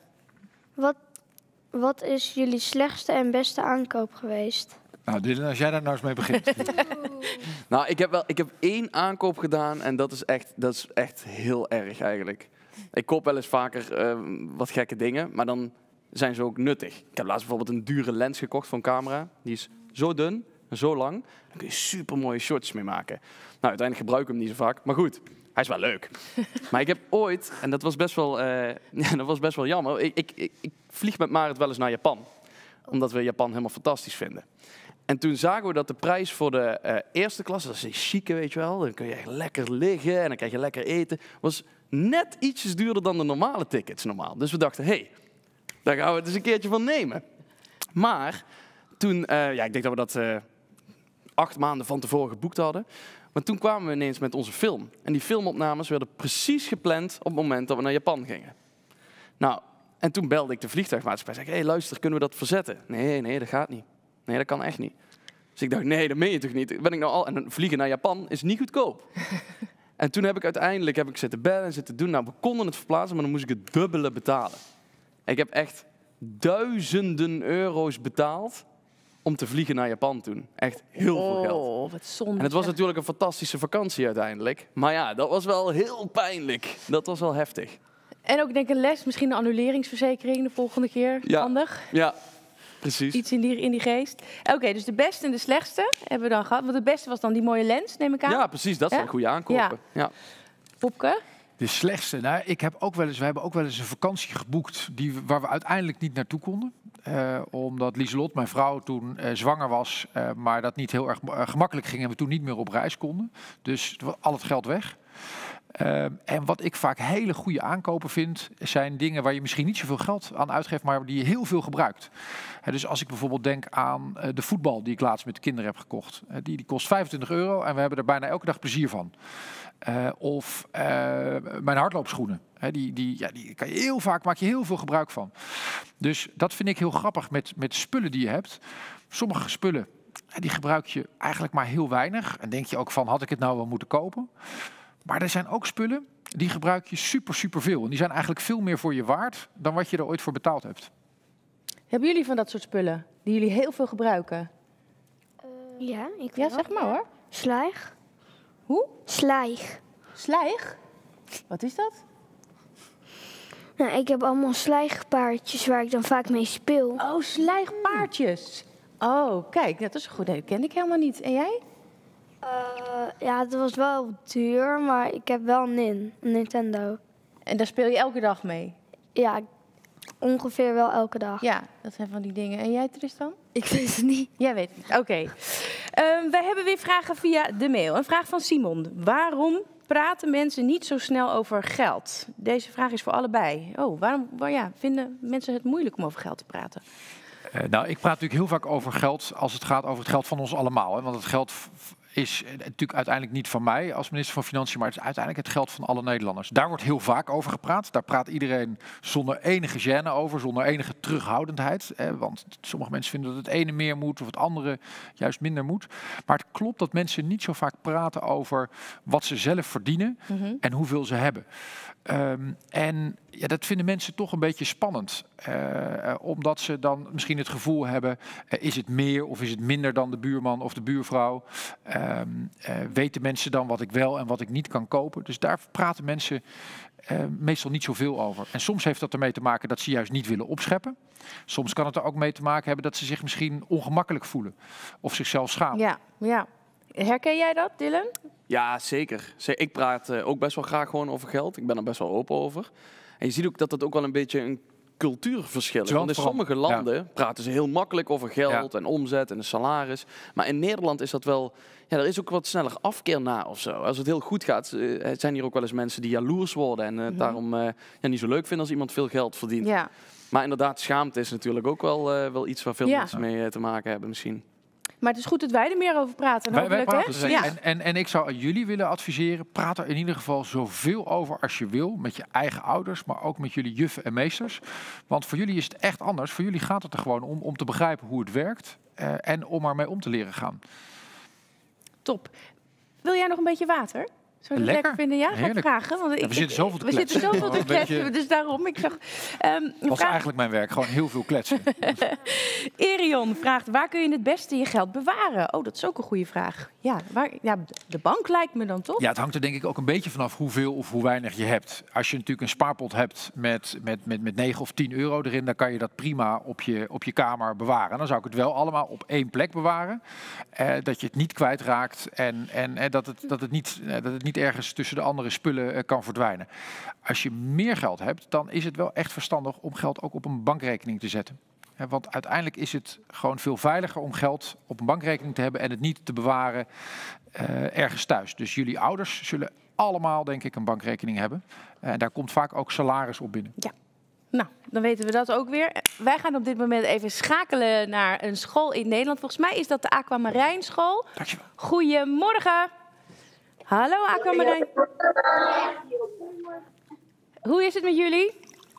S10: Wat is jullie slechtste en beste aankoop geweest?
S3: Nou, Dylan, als jij daar nou eens mee begint.
S4: Nou, ik heb 1 aankoop gedaan en dat is echt heel erg eigenlijk. Ik koop wel eens vaker wat gekke dingen, maar dan zijn ze ook nuttig. Ik heb laatst bijvoorbeeld een dure lens gekocht voor een camera. Die is zo dun en zo lang. Daar kun je super mooie shotjes mee maken. Nou, uiteindelijk gebruik ik hem niet zo vaak, maar goed. Hij is wel leuk. Maar ik heb ooit, en dat was best wel jammer. Ik vlieg met Marit wel eens naar Japan. Omdat we Japan helemaal fantastisch vinden. En toen zagen we dat de prijs voor de eerste klas, dat is een chique, weet je wel. Dan kun je echt lekker liggen en dan krijg je lekker eten. Was net ietsjes duurder dan de normale tickets normaal. Dus we dachten, hé, daar gaan we het eens een keertje van nemen. Maar toen, ik denk dat we dat 8 maanden van tevoren geboekt hadden. Maar toen kwamen we ineens met onze film. En die filmopnames werden precies gepland op het moment dat we naar Japan gingen. Nou, en toen belde ik de vliegtuigmaatschappij en zei, hé, luister, kunnen we dat verzetten? Nee, dat gaat niet. Nee, dat kan echt niet. Dus ik dacht, nee, dat meen je toch niet? Ben ik nou al? En vliegen naar Japan is niet goedkoop. En toen heb ik uiteindelijk zitten bellen en zitten doen. Nou, we konden het verplaatsen, maar dan moest ik het dubbele betalen. Ik heb echt duizenden euro's betaald om te vliegen naar Japan toen. Echt heel veel geld.
S2: Oh, wat zonde.
S4: En het was natuurlijk een fantastische vakantie uiteindelijk. Maar ja, dat was wel heel pijnlijk. Dat was wel heftig.
S2: En ook denk ik een les, misschien een annuleringsverzekering de volgende keer.
S4: Ja.
S2: Handig.
S4: Ja, precies.
S2: Iets in die geest. Oké, dus de beste en de slechtste hebben we dan gehad. Want de beste was dan die mooie lens, neem ik aan.
S4: Ja, precies. Dat zijn goede aankopen. Ja.
S2: Popke?
S3: De slechtste? Nou, we hebben ook wel eens een vakantie geboekt waar we uiteindelijk niet naartoe konden. Omdat Lieselot, mijn vrouw, toen zwanger was, maar dat niet heel erg gemakkelijk ging en we toen niet meer op reis konden. Dus al het geld weg. En wat ik vaak hele goede aankopen vind, zijn dingen waar je misschien niet zoveel geld aan uitgeeft, maar die je heel veel gebruikt. Dus als ik bijvoorbeeld denk aan de voetbal die ik laatst met de kinderen heb gekocht. Die kost €25 en we hebben er bijna elke dag plezier van. Of mijn hardloopschoenen. Die kan je heel vaak, maak je heel veel gebruik van. Dus dat vind ik heel grappig met spullen die je hebt. Sommige spullen, die gebruik je eigenlijk maar heel weinig. En denk je ook van, had ik het nou wel moeten kopen? Maar er zijn ook spullen, die gebruik je super veel. En die zijn eigenlijk veel meer voor je waard dan wat je er ooit voor betaald hebt.
S2: Hebben jullie van dat soort spullen die jullie heel veel gebruiken?
S10: Ja, ik
S2: Ja, zeg maar hoor.
S10: Slijg.
S2: Hoe?
S10: Slijg.
S2: Slijg? Wat is dat?
S10: Nou, ik heb allemaal slijgpaardjes waar ik dan vaak mee speel.
S2: Oh, slijgpaardjes. Oh, kijk, dat is goed. Nee, dat ken ik helemaal niet. En jij?
S10: Ja, het was wel duur, maar ik heb wel een Nintendo.
S2: En daar speel je elke dag mee?
S10: Ja, ongeveer wel elke dag.
S2: Ja, dat zijn van die dingen. En jij, Tristan?
S10: Ik weet het niet.
S2: Jij weet het niet. Oké. Wij hebben weer vragen via de mail. Een vraag van Simon. Waarom praten mensen niet zo snel over geld? Deze vraag is voor allebei. Oh, waarom vinden mensen het moeilijk om over geld te praten?
S3: Nou, ik praat natuurlijk heel vaak over geld als het gaat over het geld van ons allemaal. Hè? Want het geld is natuurlijk uiteindelijk niet van mij als minister van Financiën, maar het is uiteindelijk het geld van alle Nederlanders. Daar wordt heel vaak over gepraat. Daar praat iedereen zonder enige gêne over, zonder enige terughoudendheid. Want sommige mensen vinden dat het ene meer moet of het andere juist minder moet. Maar het klopt dat mensen niet zo vaak praten over wat ze zelf verdienen en hoeveel ze hebben. En ja, dat vinden mensen toch een beetje spannend. Omdat ze dan misschien het gevoel hebben, is het meer of is het minder dan de buurman of de buurvrouw? Weten mensen dan wat ik wel en wat ik niet kan kopen? Dus daar praten mensen meestal niet zoveel over. En soms heeft dat ermee te maken dat ze juist niet willen opscheppen. Soms kan het er ook mee te maken hebben dat ze zich misschien ongemakkelijk voelen. Of zichzelf schamen.
S2: Ja. Herken jij dat, Dylan?
S4: Ja, zeker. Ik praat ook best wel graag gewoon over geld. Ik ben er best wel open over. En je ziet ook dat het ook wel een beetje een cultuurverschil is. Want in sommige landen praten ze heel makkelijk over geld en omzet en de salaris. Maar in Nederland is dat wel... Ja, er is ook wat sneller afkeer na of zo. Als het heel goed gaat, zijn hier ook wel eens mensen die jaloers worden. En het daarom niet zo leuk vinden als iemand veel geld verdient.
S2: Ja.
S4: Maar inderdaad, schaamte is natuurlijk ook wel iets waar veel mensen mee te maken hebben misschien.
S2: Maar het is goed dat wij er meer over praten.
S3: Wij praten en ik zou aan jullie willen adviseren, praat er in ieder geval zoveel over als je wil. Met je eigen ouders, maar ook met jullie juffen en meesters. Want voor jullie is het echt anders. Voor jullie gaat het er gewoon om te begrijpen hoe het werkt. En om ermee om te leren gaan.
S2: Top. Wil jij nog een beetje water? Zou je dat lekker vinden? Ja, ga ik vragen. Want
S3: we zitten zoveel te kletsen.
S2: Dus daarom. Ik zag,
S3: was eigenlijk mijn werk, gewoon heel veel kletsen.
S2: Erion vraagt, waar kun je het beste je geld bewaren? Oh, dat is ook een goede vraag. Ja, de bank lijkt me dan toch?
S3: Ja, het hangt er denk ik ook een beetje vanaf hoeveel of hoe weinig je hebt. Als je natuurlijk een spaarpot hebt met 9 of 10 euro erin, dan kan je dat prima op je kamer bewaren. Dan zou ik het wel allemaal op één plek bewaren. Dat je het niet kwijtraakt en dat het niet ergens tussen de andere spullen kan verdwijnen. Als je meer geld hebt, dan is het wel echt verstandig om geld ook op een bankrekening te zetten. Want uiteindelijk is het gewoon veel veiliger om geld op een bankrekening te hebben en het niet te bewaren ergens thuis. Dus jullie ouders zullen allemaal, denk ik, een bankrekening hebben. En daar komt vaak ook salaris op binnen.
S2: Ja. Nou, dan weten we dat ook weer. Wij gaan op dit moment even schakelen naar een school in Nederland. Volgens mij is dat de Aquamarijnschool.
S3: Dankjewel.
S2: Goedemorgen. Hallo Aquamarijn. Hoe is het met jullie?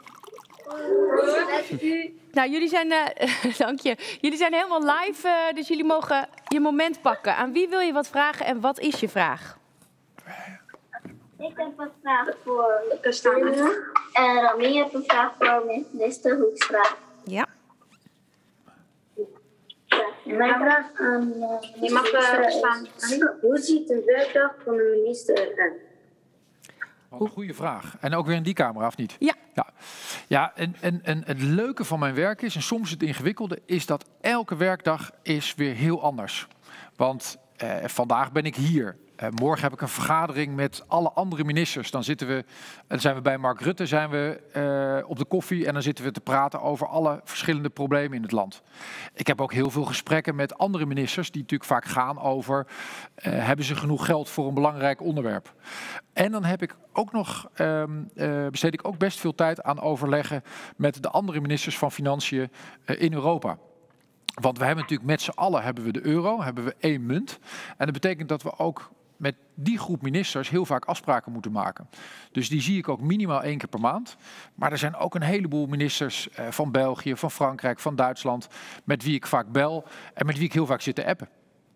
S2: Nou, jullie zijn, dank je. Jullie zijn helemaal live, dus jullie mogen je moment pakken. Aan wie wil je wat vragen en wat is je vraag?
S11: Ik heb een vraag voor Christine. En Rami heeft een vraag voor minister Hoekstra.
S2: Ja.
S11: Mijn vraag aan je mag staan. Hoe ziet een werkdag van de minister eruit?
S3: Een goede vraag. En ook weer in die camera, of niet?
S2: Ja.
S3: En het leuke van mijn werk is, en soms het ingewikkelde, is dat elke werkdag is weer heel anders. Want vandaag ben ik hier. Morgen heb ik een vergadering met alle andere ministers. Dan zijn we bij Mark Rutte op de koffie en dan zitten we te praten over alle verschillende problemen in het land. Ik heb ook heel veel gesprekken met andere ministers die natuurlijk vaak gaan over hebben ze genoeg geld voor een belangrijk onderwerp. En dan heb ik ook nog, besteed ik ook best veel tijd aan overleggen met de andere ministers van Financiën in Europa. Want we hebben natuurlijk met z'n allen hebben we de euro, hebben we één munt. En dat betekent dat we ook met die groep ministers heel vaak afspraken moeten maken. Dus die zie ik ook minimaal 1 keer per maand. Maar er zijn ook een heleboel ministers van België, van Frankrijk, van Duitsland, met wie ik vaak bel en met wie ik heel vaak zit te appen.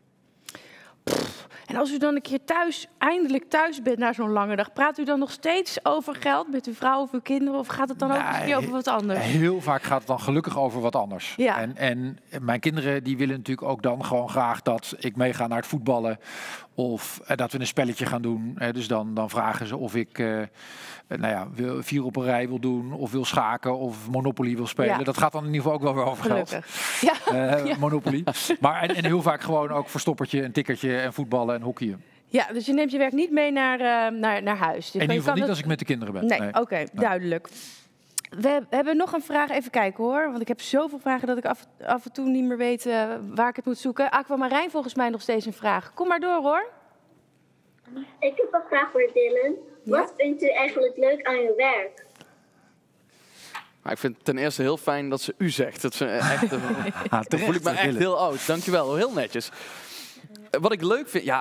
S2: En als u dan een keer eindelijk thuis bent na zo'n lange dag, praat u dan nog steeds over geld met uw vrouw of uw kinderen? Of gaat het dan ook een keer over wat anders?
S3: Heel vaak gaat het dan gelukkig over wat anders.
S2: Ja.
S3: En mijn kinderen die willen natuurlijk ook dan gewoon graag dat ik meega naar het voetballen. Of dat we een spelletje gaan doen. Dus dan vragen ze of ik 4 op een rij wil doen. Of wil schaken of Monopoly wil spelen. Ja. Dat gaat dan in ieder geval ook wel weer over
S2: gelukkig.
S3: Geld. Monopoly. Maar en heel vaak gewoon ook verstoppertje en tikkertje en voetballen en hockeyen.
S2: Ja, dus je neemt je werk niet mee naar huis. Dus
S3: in ieder geval niet als ik met de kinderen ben.
S2: Nee. Oké, duidelijk. We hebben nog een vraag. Even kijken hoor. Want ik heb zoveel vragen dat ik af en toe niet meer weet waar ik het moet zoeken. Aquamarijn volgens mij nog steeds een vraag. Kom maar door hoor.
S11: Ik heb een vraag voor Dylan. Ja? Wat vindt u eigenlijk leuk aan uw werk?
S4: Maar ik vind het ten eerste heel fijn dat ze u zegt. Dat ze echt, dan voel ik me echt heel oud. Dankjewel, heel netjes. Wat ik leuk vind,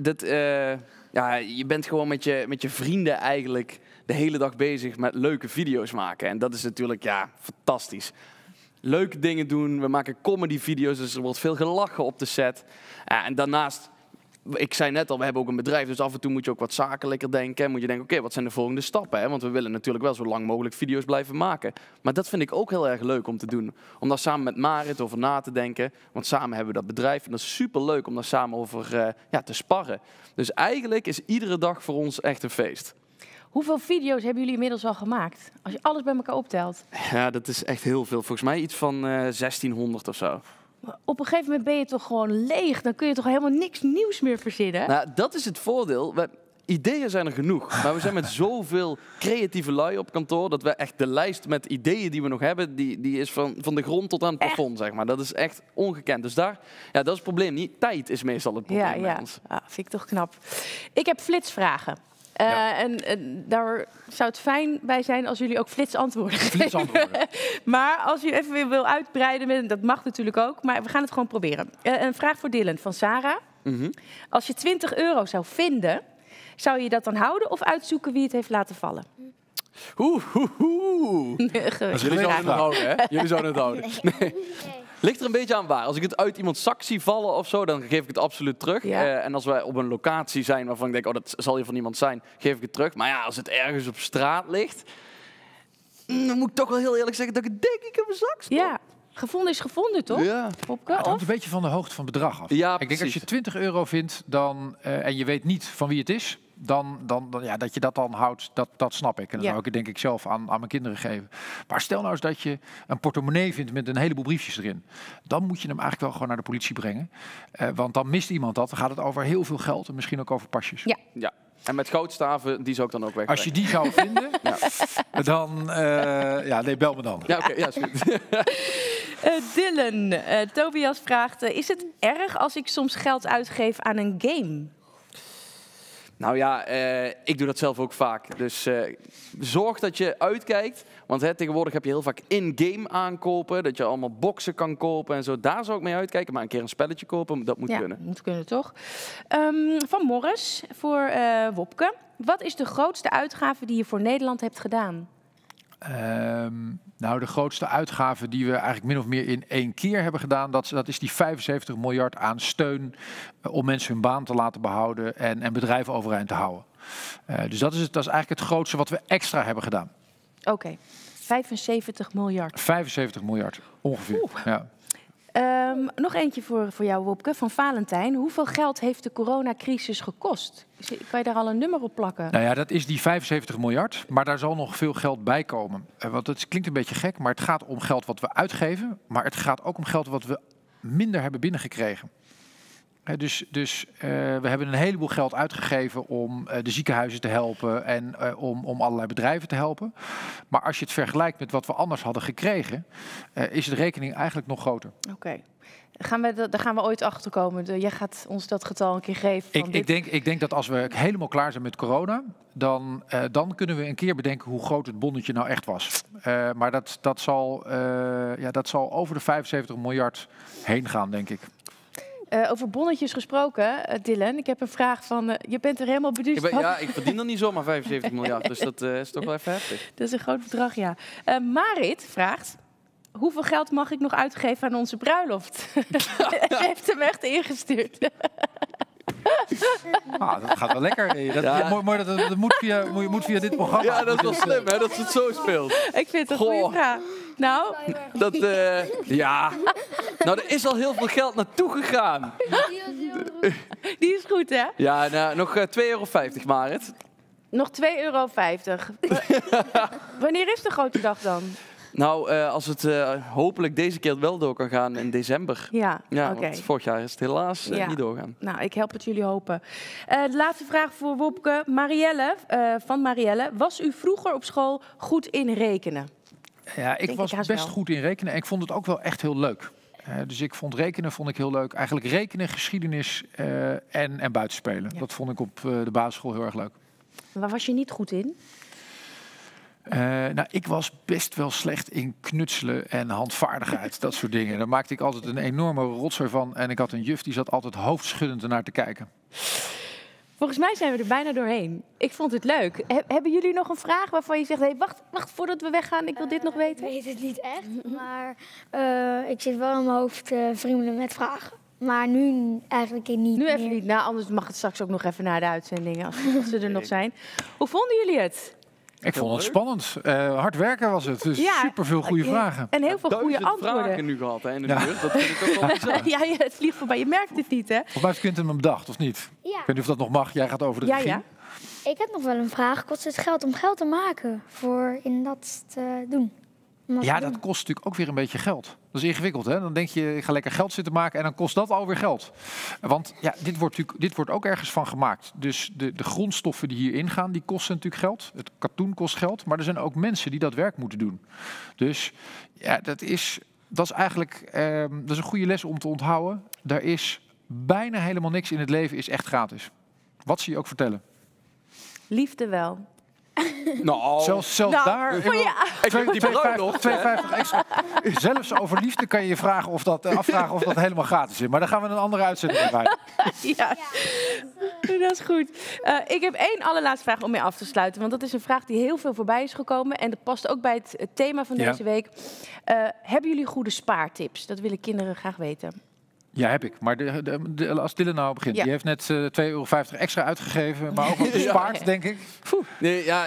S4: je bent gewoon met je vrienden eigenlijk de hele dag bezig met leuke video's maken. En dat is natuurlijk, fantastisch. Leuke dingen doen, we maken comedy-video's, dus er wordt veel gelachen op de set. En daarnaast, ik zei net al, we hebben ook een bedrijf, dus af en toe moet je ook wat zakelijker denken. Moet je denken, oké, wat zijn de volgende stappen? Hè? Want we willen natuurlijk wel zo lang mogelijk video's blijven maken. Maar dat vind ik ook heel erg leuk om te doen. Om daar samen met Marit over na te denken. Want samen hebben we dat bedrijf en dat is super leuk om daar samen over te sparren. Dus eigenlijk is iedere dag voor ons echt een feest.
S2: Hoeveel video's hebben jullie inmiddels al gemaakt? Als je alles bij elkaar optelt.
S4: Ja, dat is echt heel veel. Volgens mij iets van 1600 of zo.
S2: Maar op een gegeven moment ben je toch gewoon leeg? Dan kun je toch helemaal niks nieuws meer verzinnen?
S4: Nou, dat is het voordeel. Ideeën zijn er genoeg. Maar we zijn met zoveel creatieve lui op kantoor... dat we echt de lijst met ideeën die we nog hebben... die is van de grond tot aan het plafond, zeg maar. Dat is echt ongekend. Dus dat is het probleem niet. Tijd is meestal het probleem bij ons.
S2: Ja, vind ik toch knap. Ik heb flitsvragen. En daar zou het fijn bij zijn als jullie ook flitsantwoorden geven. Maar als je even weer wil uitbreiden, dat mag natuurlijk ook. Maar we gaan het gewoon proberen. Een vraag voor Dylan van Sarah. Als je €20 zou vinden, zou je dat dan houden of uitzoeken wie het heeft laten vallen?
S4: Jullie zouden het houden, hè? Jullie zouden het houden. Nee. Ligt er een beetje aan waar. Als ik het uit iemands zak zie vallen of zo, dan geef ik het absoluut terug. En als wij op een locatie zijn waarvan ik denk, dat zal hier van iemand zijn, geef ik het terug. Maar ja, als het ergens op straat ligt, dan moet ik toch wel heel eerlijk zeggen dat ik het denk ik in mijn zak stop.
S2: Ja, gevonden is gevonden, toch?
S3: Ja. Het hangt een beetje van de hoogte van het bedrag af.
S4: Ja,
S3: ik denk als je €20 vindt en je weet niet van wie het is, dat je dat dan houdt, dat snap ik. En dat zou ik het denk ik zelf aan mijn kinderen geven. Maar stel nou eens dat je een portemonnee vindt met een heleboel briefjes erin. Dan moet je hem eigenlijk wel gewoon naar de politie brengen. Want dan mist iemand dat. Dan gaat het over heel veel geld en misschien ook over pasjes.
S4: Ja. En met goudstaven, die zou ik dan ook wegbrengen.
S3: Als je die zou vinden, dan... bel me dan.
S4: Ja, oké. Ja, is goed.
S2: Dylan, Tobias vraagt... is het erg als ik soms geld uitgeef aan een game?
S4: Nou ja, ik doe dat zelf ook vaak. Dus zorg dat je uitkijkt. Want tegenwoordig heb je heel vaak in-game aankopen. Dat je allemaal boxen kan kopen en zo. Daar zou ik mee uitkijken. Maar een keer een spelletje kopen, dat moet kunnen.
S2: Moet kunnen, toch? Van Morris voor Wopke. Wat is de grootste uitgave die je voor Nederland hebt gedaan?
S3: De grootste uitgave die we eigenlijk min of meer in 1 keer hebben gedaan, dat is die 75 miljard aan steun om mensen hun baan te laten behouden en bedrijven overeind te houden. Dus dat is eigenlijk het grootste wat we extra hebben gedaan.
S2: Oké, 75 miljard.
S3: 75 miljard, ongeveer. Ja.
S2: Nog eentje voor jou, Wopke, van Valentijn. Hoeveel geld heeft de coronacrisis gekost? Kan je daar al een nummer op plakken?
S3: Nou ja, dat is die 75 miljard, maar daar zal nog veel geld bij komen. Want het klinkt een beetje gek, maar het gaat om geld wat we uitgeven. Maar het gaat ook om geld wat we minder hebben binnengekregen. Dus we hebben een heleboel geld uitgegeven om de ziekenhuizen te helpen en om allerlei bedrijven te helpen. Maar als je het vergelijkt met wat we anders hadden gekregen, is de rekening eigenlijk nog groter.
S2: Oké. Daar gaan we ooit achter komen. Jij gaat ons dat getal een keer geven.
S3: Ik denk dat als we helemaal klaar zijn met corona, dan kunnen we een keer bedenken hoe groot het bonnetje nou echt was. Maar dat zal over de 75 miljard heen gaan, denk ik.
S2: Over bonnetjes gesproken, Dylan. Ik heb een vraag van... je bent er helemaal beduusd van.
S4: Ja, ik verdien dan niet zomaar 75 miljard. Dus dat is toch wel even heftig.
S2: Dat is een groot bedrag, ja. Marit vraagt... hoeveel geld mag ik nog uitgeven aan onze bruiloft? Ze heeft hem echt ingestuurd.
S3: Dat gaat wel lekker. Mooi, dat moet via dit programma.
S4: Ja, dat is wel slim, hè, dat ze het zo speelt.
S2: Ik vind het een goede vraag. Nou?
S4: Nou, er is al heel veel geld naartoe gegaan.
S2: Die is goed, hè?
S4: Ja, nog €2,50, Marit.
S2: Nog €2,50. Wanneer is de grote dag dan?
S4: Nou, als het hopelijk deze keer wel door kan gaan in december.
S2: Ja, oké.
S4: Want vorig jaar is het helaas niet doorgaan.
S2: Nou, ik help het jullie hopen. De laatste vraag voor Wopke. Van Marielle. Was u vroeger op school goed in rekenen?
S3: Ja, ik was best goed in rekenen. En ik vond het ook wel echt heel leuk. Dus ik vond rekenen heel leuk. Eigenlijk rekenen, geschiedenis en buitenspelen. Ja. Dat vond ik op de basisschool heel erg leuk.
S2: Waar was je niet goed in?
S3: Nou, ik was best wel slecht in knutselen en handvaardigheid. Dat soort dingen. Daar maakte ik altijd een enorme rotzooi van. En ik had een juf die zat altijd hoofdschuddend ernaar te kijken.
S2: Volgens mij zijn we er bijna doorheen. Ik vond het leuk. Hebben jullie nog een vraag waarvan je zegt... Hey, wacht voordat we weggaan, ik wil dit nog weten?
S7: Ik weet het niet echt, maar ik zit wel in mijn hoofd vrienden met vragen. Maar nu eigenlijk niet
S2: Nu
S7: meer.
S2: even niet. Nou, anders mag het straks ook nog even naar de uitzending als ze er nog zijn. Hoe vonden jullie het?
S3: Ik vond het spannend. Hard werken was het. Dus
S2: Ja,
S3: superveel goede vragen.
S2: En heel veel goede
S4: 1000
S2: antwoorden.
S4: vragen nu gehad hè, in de buurt. Dat vind ik ook wel bizar.
S2: Ja, het vliegt voorbij. Je merkt het niet, hè?
S3: Volgens mij heeft Quinten hem bedacht, of niet?
S7: Ja.
S3: Ik weet niet of dat nog mag. Jij gaat over de regie.
S2: Ja.
S7: Ik heb nog wel een vraag. Kost het geld om geld te maken voor in dat te doen?
S3: Ja, dat kost natuurlijk ook weer een beetje geld. Dat is ingewikkeld, hè? Dan denk je, ik ga lekker geld zitten maken en dan kost dat alweer geld. Want ja, dit wordt ook ergens van gemaakt. Dus de grondstoffen die hierin gaan, die kosten natuurlijk geld. Het katoen kost geld, maar er zijn ook mensen die dat werk moeten doen. Dus ja, dat is eigenlijk dat is een goede les om te onthouden. Er is bijna helemaal niks in het leven is echt gratis. Wat zie je ook vertellen?
S2: Liefde wel.
S4: Nou,
S3: Zelfs daar.
S2: voor je-
S4: die bruiloft.
S3: 2,50 extra. Zelfs over liefde kan je je afvragen of dat helemaal gratis is. Maar daar gaan we een andere uitzending bij.
S2: Ja, dat is goed. Ik heb één allerlaatste vraag om mee af te sluiten. Want dat is een vraag die heel veel voorbij is gekomen. En dat past ook bij het thema van deze week. Hebben jullie goede spaartips? Dat willen kinderen graag weten.
S3: Ja, heb ik. Maar als Dylan nou begint.
S2: Ja.
S3: Die heeft net €2,50 extra uitgegeven. Maar ook wat bespaard, denk ik.
S4: Nee, ja,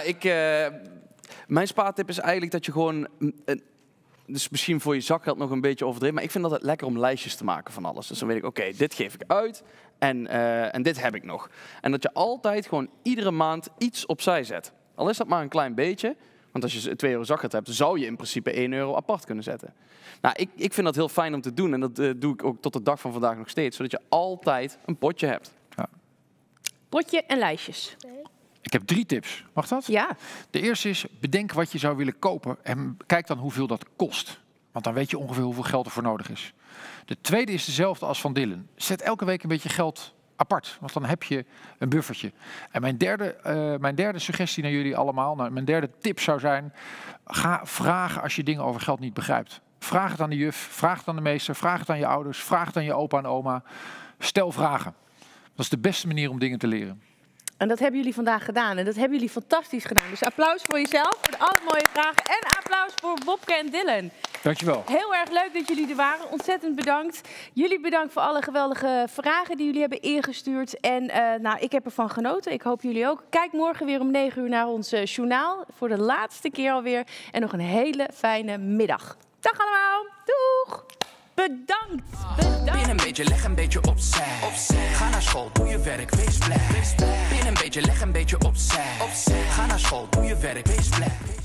S4: mijn spaartip is eigenlijk dat je gewoon... Dus misschien voor je zakgeld nog een beetje overdreven. Maar ik vind dat het lekker om lijstjes te maken van alles. Dus dan weet ik, oké, dit geef ik uit. En dit heb ik nog. En dat je altijd gewoon iedere maand iets opzij zet. Al is dat maar een klein beetje. Want als je €2 zakgeld hebt, zou je in principe €1 apart kunnen zetten. Nou, ik vind dat heel fijn om te doen. En dat doe ik ook tot de dag van vandaag nog steeds. Zodat je altijd een potje hebt.
S3: Ja.
S2: Potje en lijstjes.
S3: Ik heb 3 tips. Mag dat?
S2: Ja.
S3: De eerste is, bedenk wat je zou willen kopen. En kijk dan hoeveel dat kost. Want dan weet je ongeveer hoeveel geld er voor nodig is. De tweede is dezelfde als van Dylan. Zet elke week een beetje geld apart. Want dan heb je een buffertje. En mijn derde suggestie naar jullie allemaal. Mijn derde tip zou zijn. Ga vragen als je dingen over geld niet begrijpt. Vraag het aan de juf. Vraag het aan de meester. Vraag het aan je ouders. Vraag het aan je opa en oma. Stel vragen. Dat is de beste manier om dingen te leren.
S2: En dat hebben jullie vandaag gedaan. En dat hebben jullie fantastisch gedaan. Dus applaus voor jezelf, voor alle mooie vragen. En applaus voor Bobke en Dylan.
S3: Dankjewel.
S2: Heel erg leuk dat jullie er waren. Ontzettend bedankt. Jullie bedankt voor alle geweldige vragen die jullie hebben ingestuurd. En ik heb ervan genoten. Ik hoop jullie ook. Kijk morgen weer om 9 uur naar ons journaal. Voor de laatste keer alweer. En nog een hele fijne middag. Dag allemaal. Doeg. Bedankt.
S1: Bin een beetje, leg een beetje opzij. Ga naar school, doe je werk, wees blij. Bin een beetje, leg een beetje opzij. Ga naar school, doe je werk, wees blij.